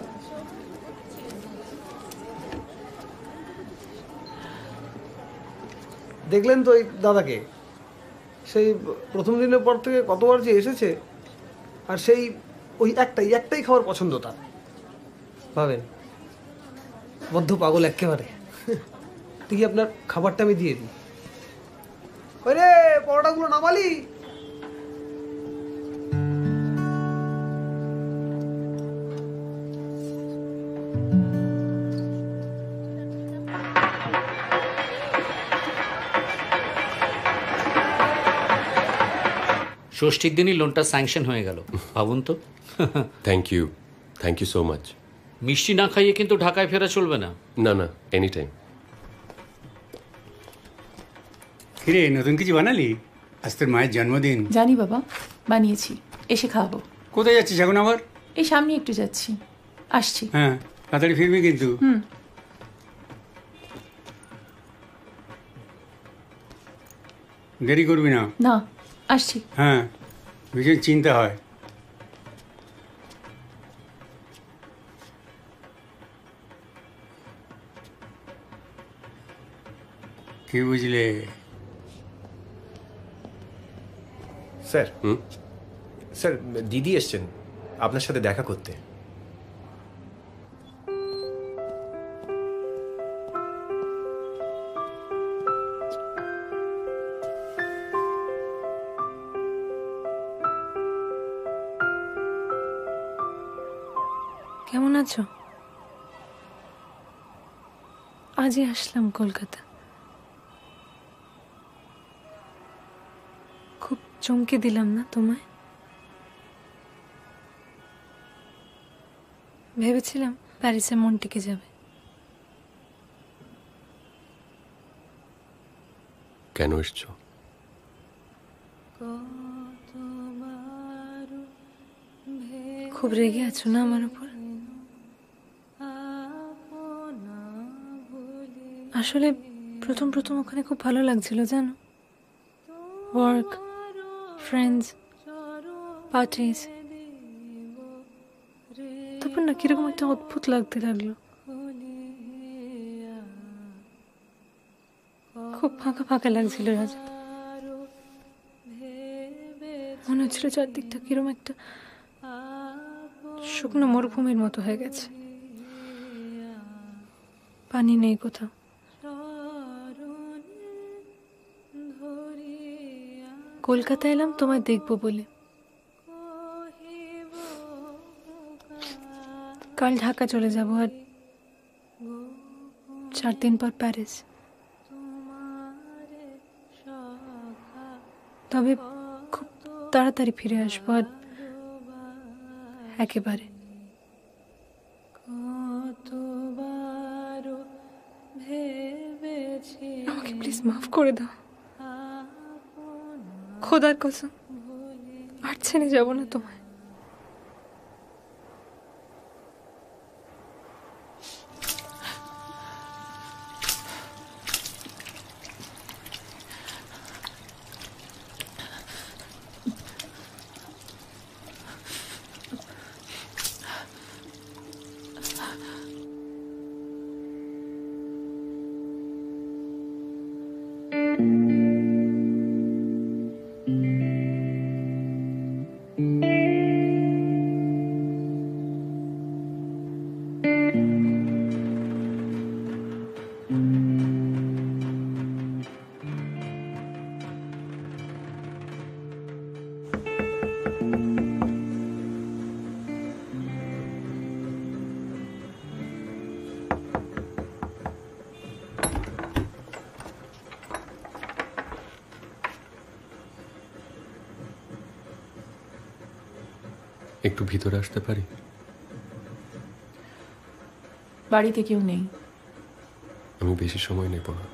দেখলেন তো এই দাদাকে, সেই প্রথম দিনের পর থেকে কতবার যে এসেছে, আর সেই ওই একটাই একটাই খাবার পছন্দ তার। ভাবেন, বদ্ধ পাগল একেবারে। ঠিকই আপনার খাবারটা আমি দিয়ে দিই। ওই রে, পরোটাগুলো নামালি? ষষ্ঠীর দিনই লোনটা স্যাংশন হয়ে গেল, ভাবুন তো। Thank you, thank you so much. মিষ্টি না খাইয়ে কিন্তু ঢাকায় ফেরা চলবে না। না না, এনি টাইম। কিরে, নতুন কিছু বানালি? আজ তোর মায়ের জন্মদিন। জানি বাবা, বানিয়েছি, এসে খাওয়াবো। কোথায় যাচ্ছিস এখন আবার? এই সামনে একটু যাচ্ছি, আসছি। হ্যাঁ, তাড়াতাড়ি ফিরবি কিন্তু। হুম। দেরি করবি না। না, আসছি। হ্যাঁ, ভীষণ চিন্তা হয়। কি বুঝলে? স্যার, স্যার দিদি এসছেন আপনার সাথে দেখা করতে। কেমন আছো? আজই আসলাম কলকাতা। খুব চমকে দিলাম না তোমায়? ভেবেছিলাম প্যারিসে মন টিকে যাবে। কেন এসছো? খুব রেগে আছো না আমার উপর? আসলে প্রথম প্রথম ওখানে খুব ভালো লাগছিল জানো, ওয়ার্ক, ফ্রেন্ডস, পার্টিস। তারপর না কিরকম একটা অদ্ভুত লাগতে লাগলো, খুব ফাঁকা ফাঁকা লাগছিল রাজা। মনে হচ্ছিল চারদিকটা কিরকম একটা শুকনো মরুভূমির মতো হয়ে গেছে, পানি নেই কোথাও। কলকাতা এলাম তোমায় দেখবো বলে। কাল ঢাকা চলে যাব আর চার দিন পর প্যারিস। তবে খুব তাড়াতাড়ি ফিরে আসবো আর একেবারে। আমাকে প্লিজ মাফ করে দাও, খোদার কসম আর ছেড়ে যাবো না তোমায়। একটু ভিতরে আসতে পারি? বাড়িতে কেউ নেই। আমি বেশি সময় নেব না।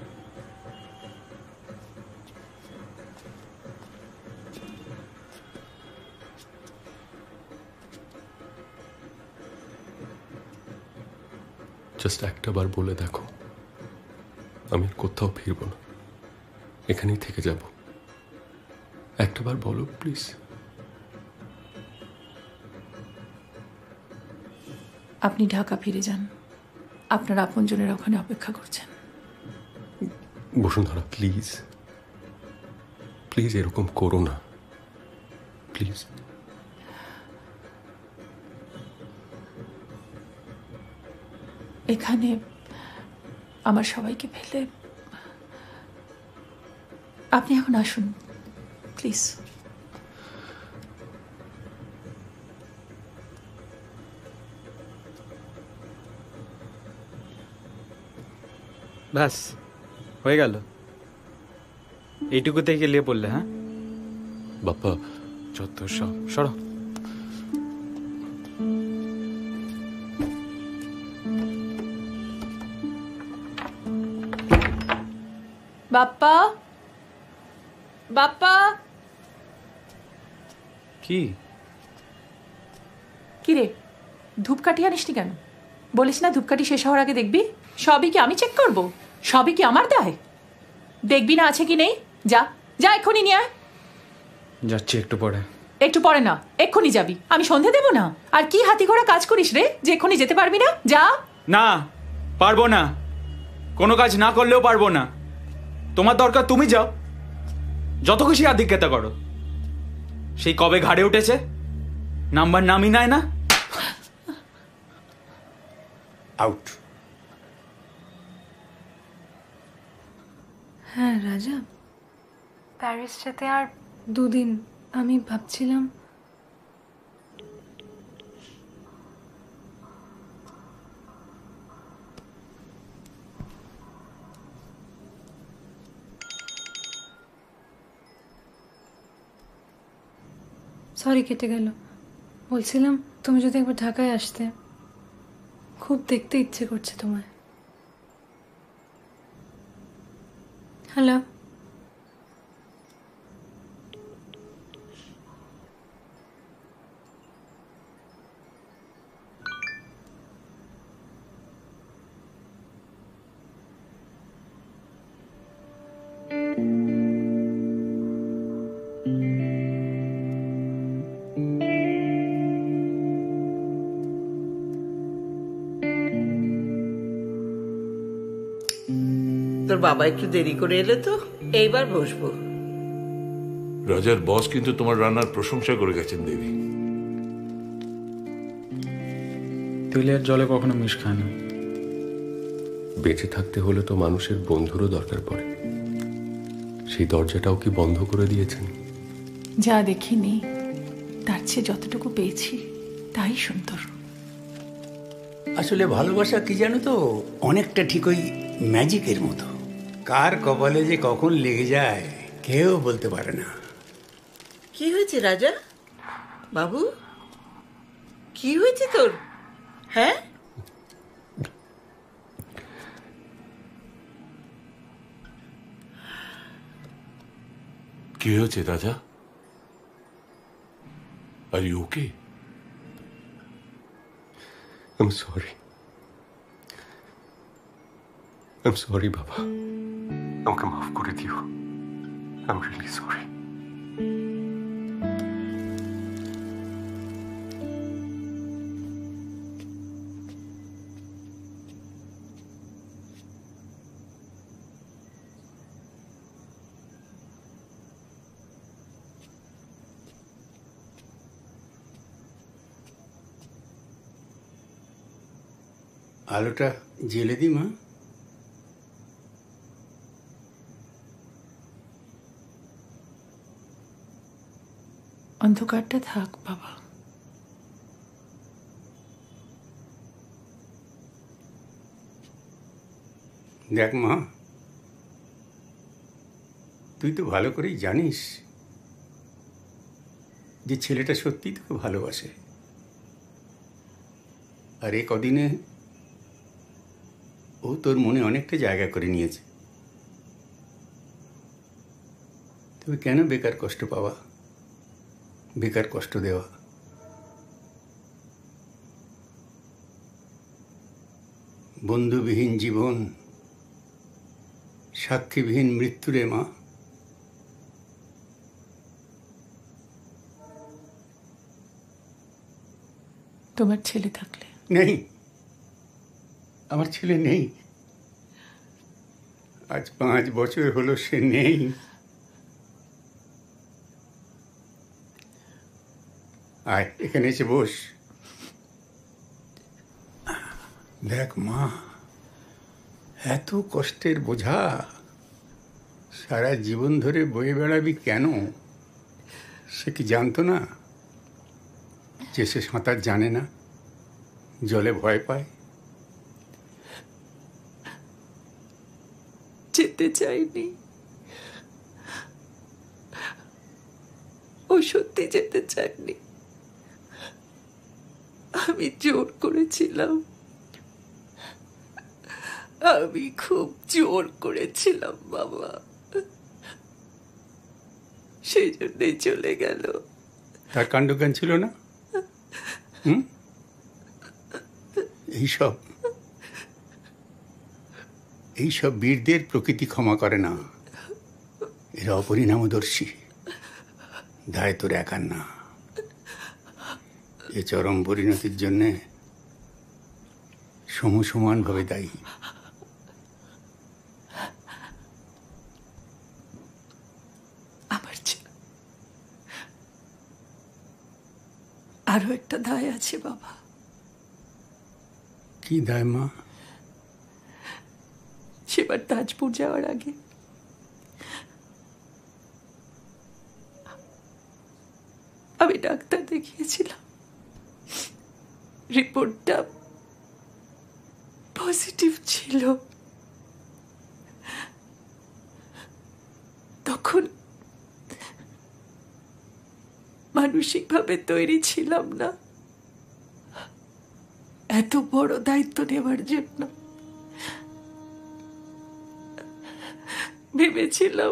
জাস্ট একটা বার বলে দেখো, আমি আর কোথাও ফিরবো না, এখানেই থেকে যাব। একটা বার বলো প্লিজ। আপনি ঢাকা ফিরে যান, আপনার আপনজনের ওখানে অপেক্ষা করছেন। বসুন্ধরা প্লিজ, প্লিজ এরকম করো না, প্লিজ। এখানে আমার সবাইকে ফেলে আপনি এখন আসুন প্লিজ। ব্যাস হয়ে গেল, এইটুকুতে গেলিয়ে পড়লে? হ্যাঁ বাপ্পা, যত সব সরো। বাপ্পা, বাপ্পা। কি কি রে, ধূপকাঠি আনিসনি কেন? বলিস না ধূপকাঠি শেষ হওয়ার আগে দেখবি। সবই কি আমি চেক করব? সবই কি আমার দায়? দেখবি না আছে কি নেই? যা যা এক্ষুনি নিয়ে আয়। যাচ্ছি একটু পরে। একটু পরে না, এক্ষুনি যাবি। আমি সন্ধে দেব না? আর কি হাতি ঘোড়া কাজ করিস রে যে এক্ষুনি যেতে পারবি না? যা। না পারবো না, কোনো কাজ না করলেও পারবো না। তোমার দরকার তুমি যাও, যত খুশি আধিক্যতা করো। সেই কবে ঘাড়ে উঠেছে, নাম্বার নামই নেয় না। আউট। হ্যাঁ রাজা, প্যারিস যেতে আর দুদিন। আমি ভাবছিলাম সরি কেটে গেল। বলছিলাম তুমি যদি একবার ঢাকায় আসতে, খুব দেখতে ইচ্ছে করছে তোমায়। হ্যালো। তোর বাবা একটু দেরি করে এলে তো, এইবার বসবো। রাজার বস কিন্তু তোমার রান্নার প্রশংসা করে গেছেন দেবী। তেলের জলে কখনো মিশ খায় না। বেঁচে থাকতে হলে তো মানুষের বন্ধুরও দরকার পড়ে, সেই দরজাটাও কি বন্ধ করে দিয়েছেন? যা দেখিনি তার চেয়ে যতটুকু পেয়েছি তাই সুন্দর। আসলে ভালোবাসা কি জানো তো, অনেকটা ঠিক ওই ম্যাজিকের মতো, কার কপালে যে কখন লেগে যায় কেউ বলতে পারে না। কি হয়েছে রাজা বাবু, কি হয়েছে তোর? হ্যাঁ, কি হয়েছে রাজা? Are you okay? I'm sorry. I'm sorry, বাবা। আমাকে মাফ করে দিও। I'm really sorry. আলোটা জেলে দি মা। অন্ধকারটা থাক বাবা। দেখ মা, তুই তো ভালো করেই জানিস যে ছেলেটা সত্যিই তোকে ভালোবাসে, আর এ কদিনে ও তোর মনে অনেকটা জায়গা করে নিয়েছে। তবে কেন বেকার কষ্ট পাওয়া, বেকার কষ্ট দেওয়া? বন্ধুবিহীন জীবন, সাক্ষীবিহীন মৃত্যুরে মা। তোমার ছেলে থাকলে? নেই, আমার ছেলে নেই। আজ পাঁচ বছর হলো সে নেই। আয় এখানে এসে বস। দেখ মা, এত কষ্টের বোঝা সারা জীবন ধরে বয়ে বেড়াবি কেন? সে কি জানতো না যে সে সাঁতার জানে না, জলে ভয় পায়? যেতে চাইনি, ও সত্যি যেতে চাইনি, আমি জোর করেছিলাম, আমি খুব জোর করেছিলাম বাবা, সেই জন্যই চলে গেল। তার কাণ্ডজ্ঞান ছিল না? হুম, এইসব এইসব বীরদের প্রকৃতি ক্ষমা করে না। এরা অপরিণামদর্শী। দায় তোর একার না। এ চরম পরিণতির জন্যে সমসমানভাবে দায়ী। আমার আরো একটা দায় আছে বাবা। কি দায় মা? সেবার তাজপুর যাওয়ার আগে আমি ডাক্তার দেখিয়েছিলাম, রিপোর্টটা পজিটিভ ছিল। তখন মানসিকভাবে তৈরি ছিলাম না এত বড় দায়িত্ব নেওয়ার জন্য। ভেবেছিলাম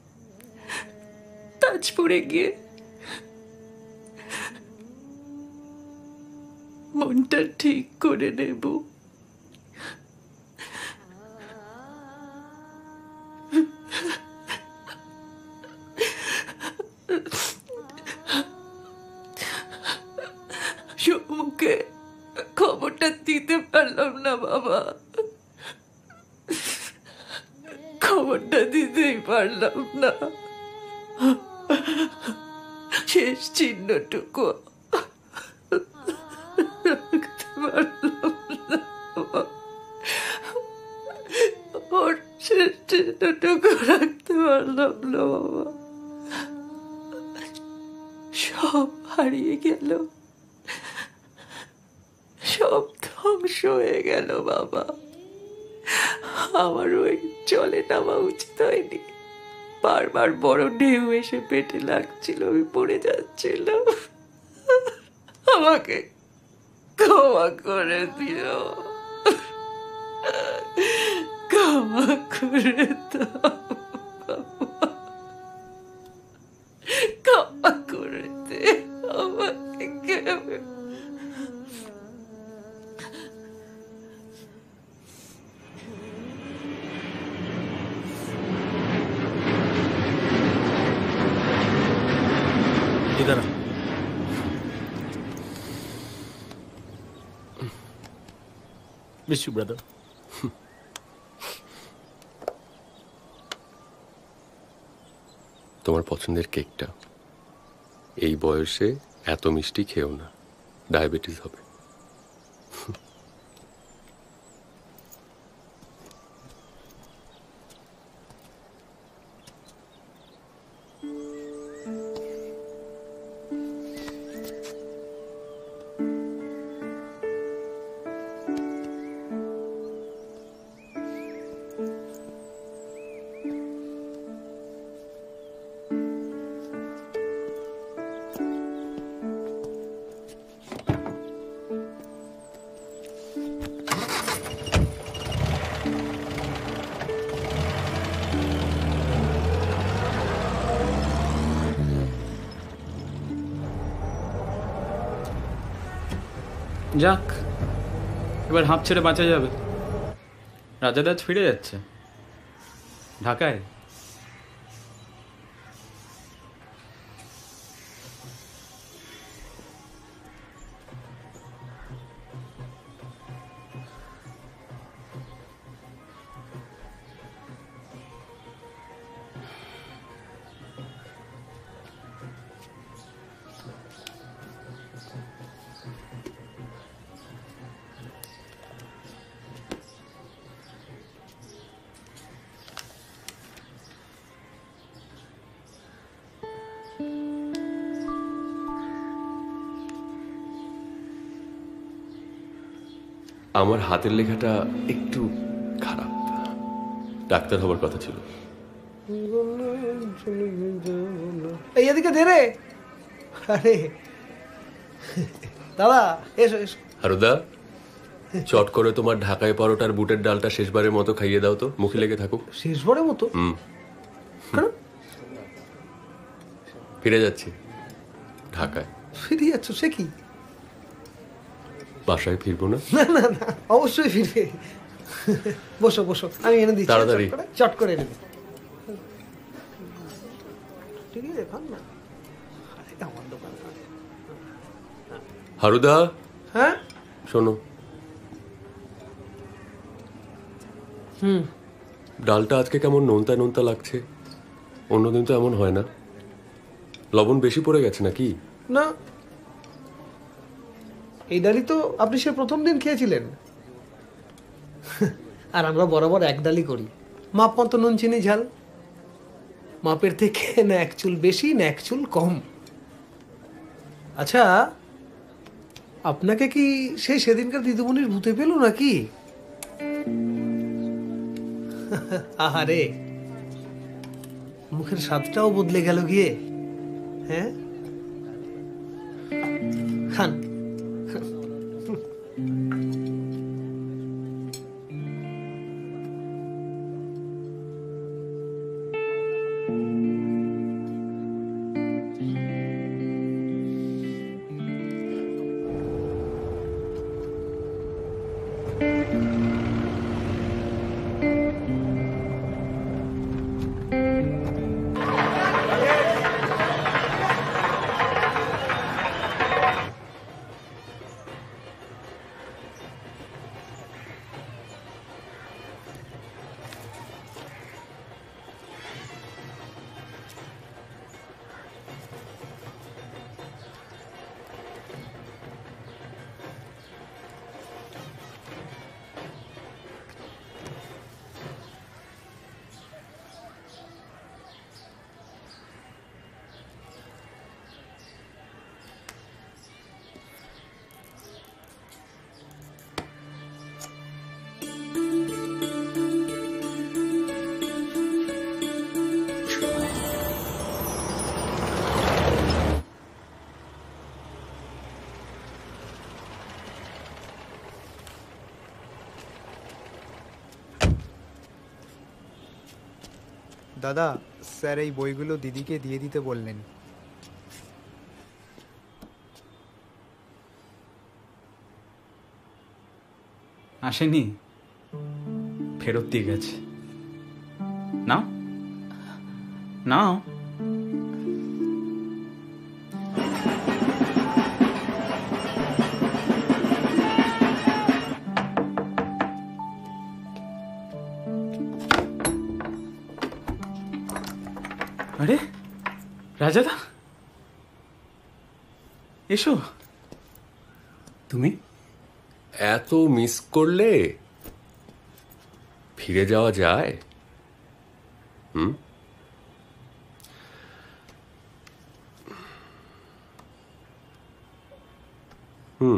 তাজপুরে গিয়ে মনটা ঠিক করে নেব। সমুখে খবরটা দিতে পারলাম না বাবা, খবরটা দিতেই পারলাম না। শেষ চিহ্নটুকু রাখতে পারলাম না, ওর শেষ চিহ্নটুকু রাখতে পারলাম না বাবা। সব হারিয়ে গেল, সব ধ্বংস হয়ে গেল বাবা। আমার ওই জলে নামা উচিত হয়নি, বারবার বড় ঢেউ এসে পেটে লাগছিল, আমি পড়ে যাচ্ছিলাম। আমাকে ক্ষমা করে দিও, ক্ষমা করে দাও, ক্ষমা করে দে আমাকে। इधर आ। Miss you, brother. তোমার পছন্দের কেকটা এই বয়সে এত মিষ্টি খেও না, ডায়াবেটিস হবে। যাক, এবার হাঁপ ছেড়ে বাঁচা যাবে। রাজাদাজ ফিরে যাচ্ছে ঢাকায়। আমার হাতের লেখাটা একটু খারাপ, ডাক্তার হবার কথা ছিল। এই এদিকে দে রে। আরে দাদা এসো এসো। হারুদা, চট করে তোমার ঢাকায় পরোটার বুটের ডালটা শেষবারের মতো খাইয়ে দাও তো, মুখে লেগে থাকুক। শেষবারের মতো? হুম, ফিরে যাচ্ছি ঢাকায়। ফিরে যাচ্ছ? সে কি? বাসায় ফিরবো না। না না না, অবশ্যই ফিরবে। বসো বসো, আমি এনে দিচ্ছি। তাড়াতাড়ি চট করে এনে দিই। ঠিক আছে, খান না। আমার দোকান। হারুদা, হ্যাঁ শোনো, হুম ডালটা আজকে কেমন নোনতা নোনতা লাগছে। অন্যদিন তো এমন হয় না। লবণ বেশি পড়ে গেছে নাকি? না, এই ডালই তো আপনি সে প্রথম দিন খেয়েছিলেন। আর আমরা বরাবর এক ডালই করি, মাপ মতো নুন চিনি ঝাল। মাপের থেকে না এক চুল বেশি না এক চুল কম। আচ্ছা, আপনাকে কি সেই সেদিনকার দিদিমণির ভূতে পেল নাকি? আহারে, মুখের স্বাদটাও বদলে গেল গিয়ে। হ্যাঁ, খান। দাদা, স্যার এই বইগুলো দিদিকে দিয়ে দিতে বললেন। আসেনি, ফেরত দিয়ে গেছে। নাও নাও। আরে রাজাদা, এসো। তুমি এত মিস করলে ফিরে যাওয়া যায়? হুম, হুম,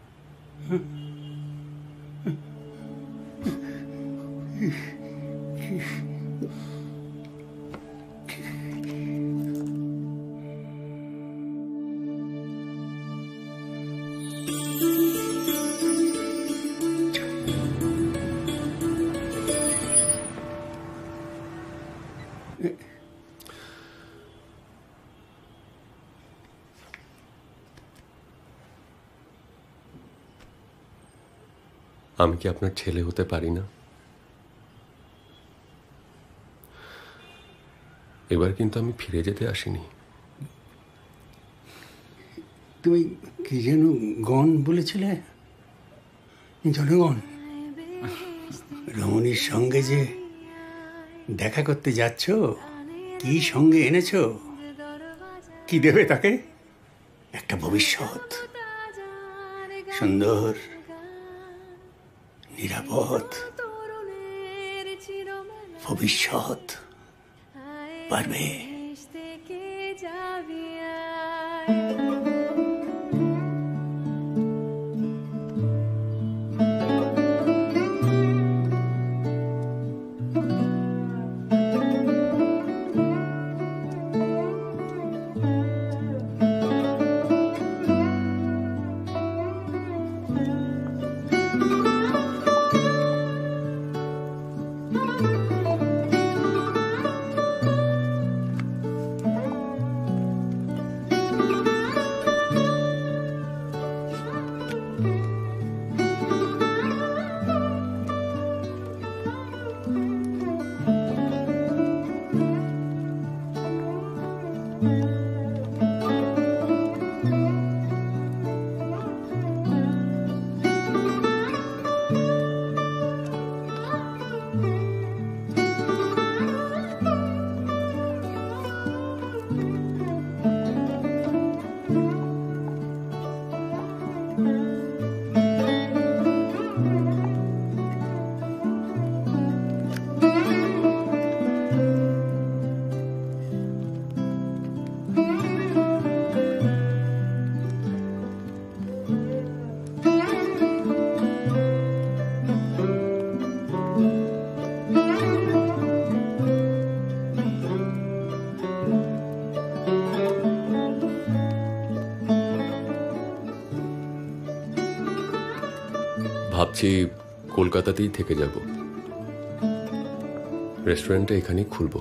আমি কি আপনার ছেলে হতে পারি না? এবার কিন্তু আমি ফিরে যেতে আসিনি। তুমি কি যেন গণ বলেছিলে? জনগণ, রমণীর সঙ্গে যে দেখা করতে যাচ্ছ, কি সঙ্গে এনেছো? কি দেবে তাকে? একটা ভবিষ্যৎ, সুন্দর, নিরাপদ ভবিষ্যৎ। পারবে? ভাবছি কলকাতাতেই থেকে যাব, রেস্টুরেন্টটা এখানেই খুলবো।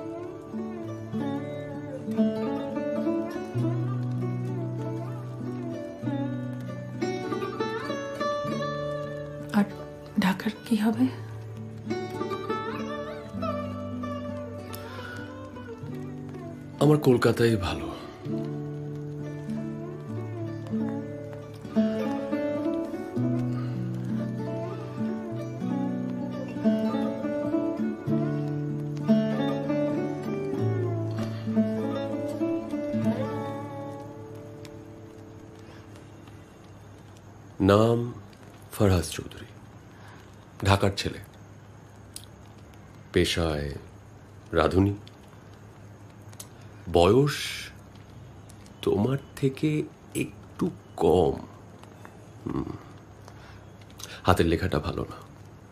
আর ঢাকার কি হবে? আমার কলকাতায় ভালো। নাম ফরহাদ চৌধুরী, ঢাকার ছেলে, পেশায় রাঁধুনি, বয়স তোমার থেকে একটু কম, হাতের লেখাটা ভালো না,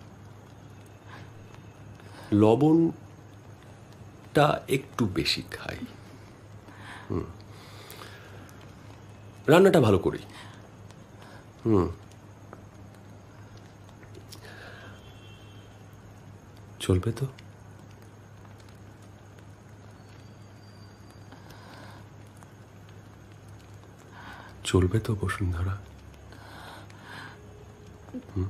লবণটা একটু বেশি খাই, রান্নাটা ভালো করি। হুম, চলবে তো? চলবে তো বসুন্ধরা? হুম,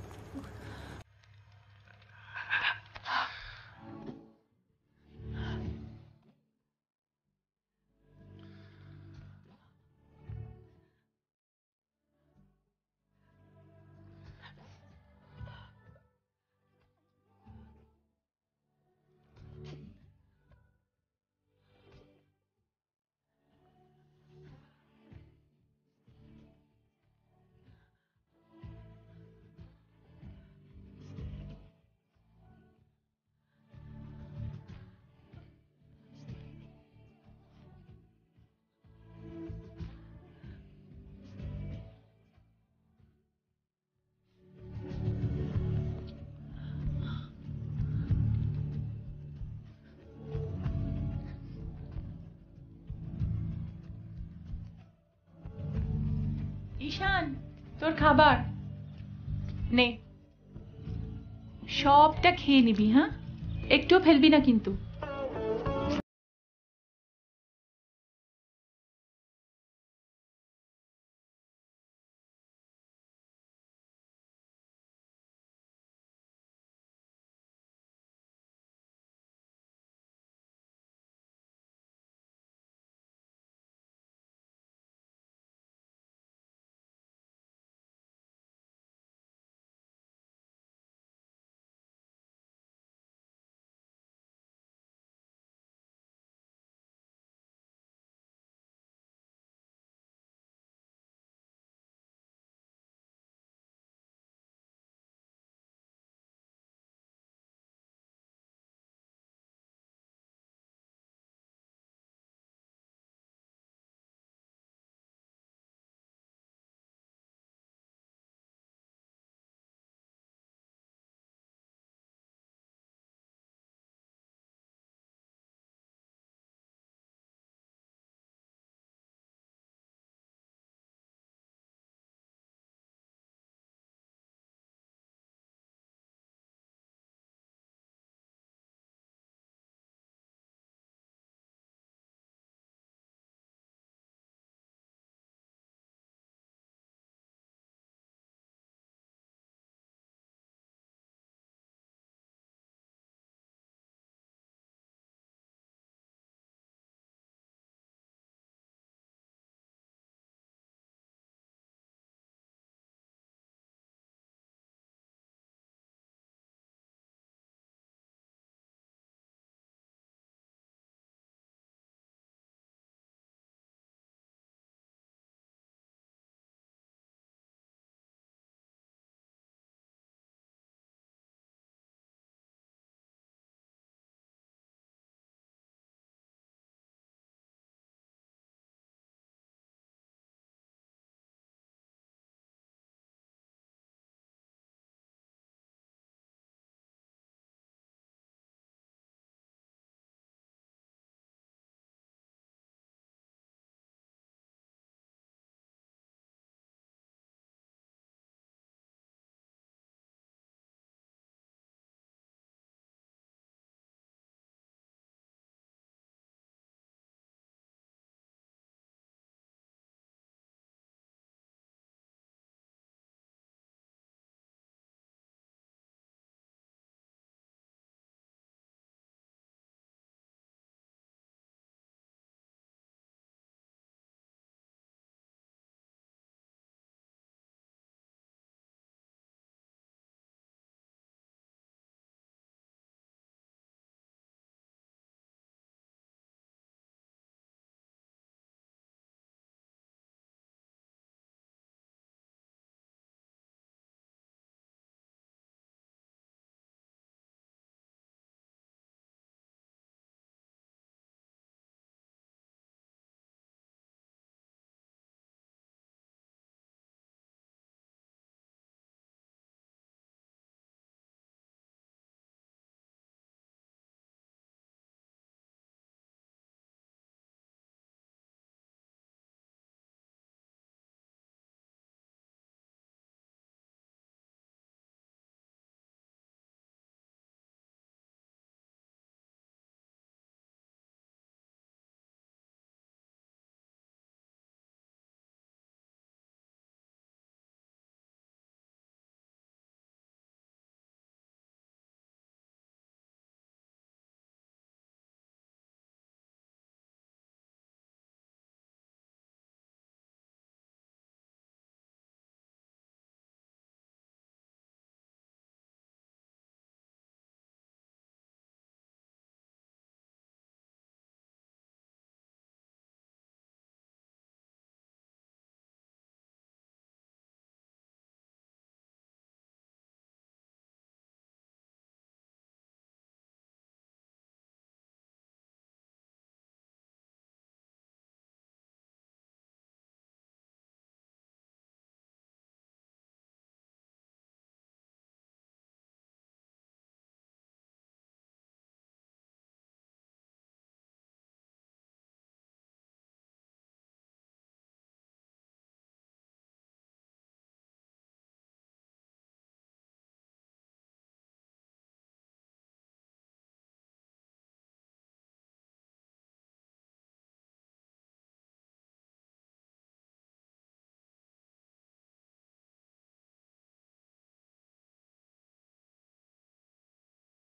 ঈশান, তোর খাবার নে, সবটা খেয়ে নিবি, হ্যাঁ? একটুও ফেলবি না কিন্তু।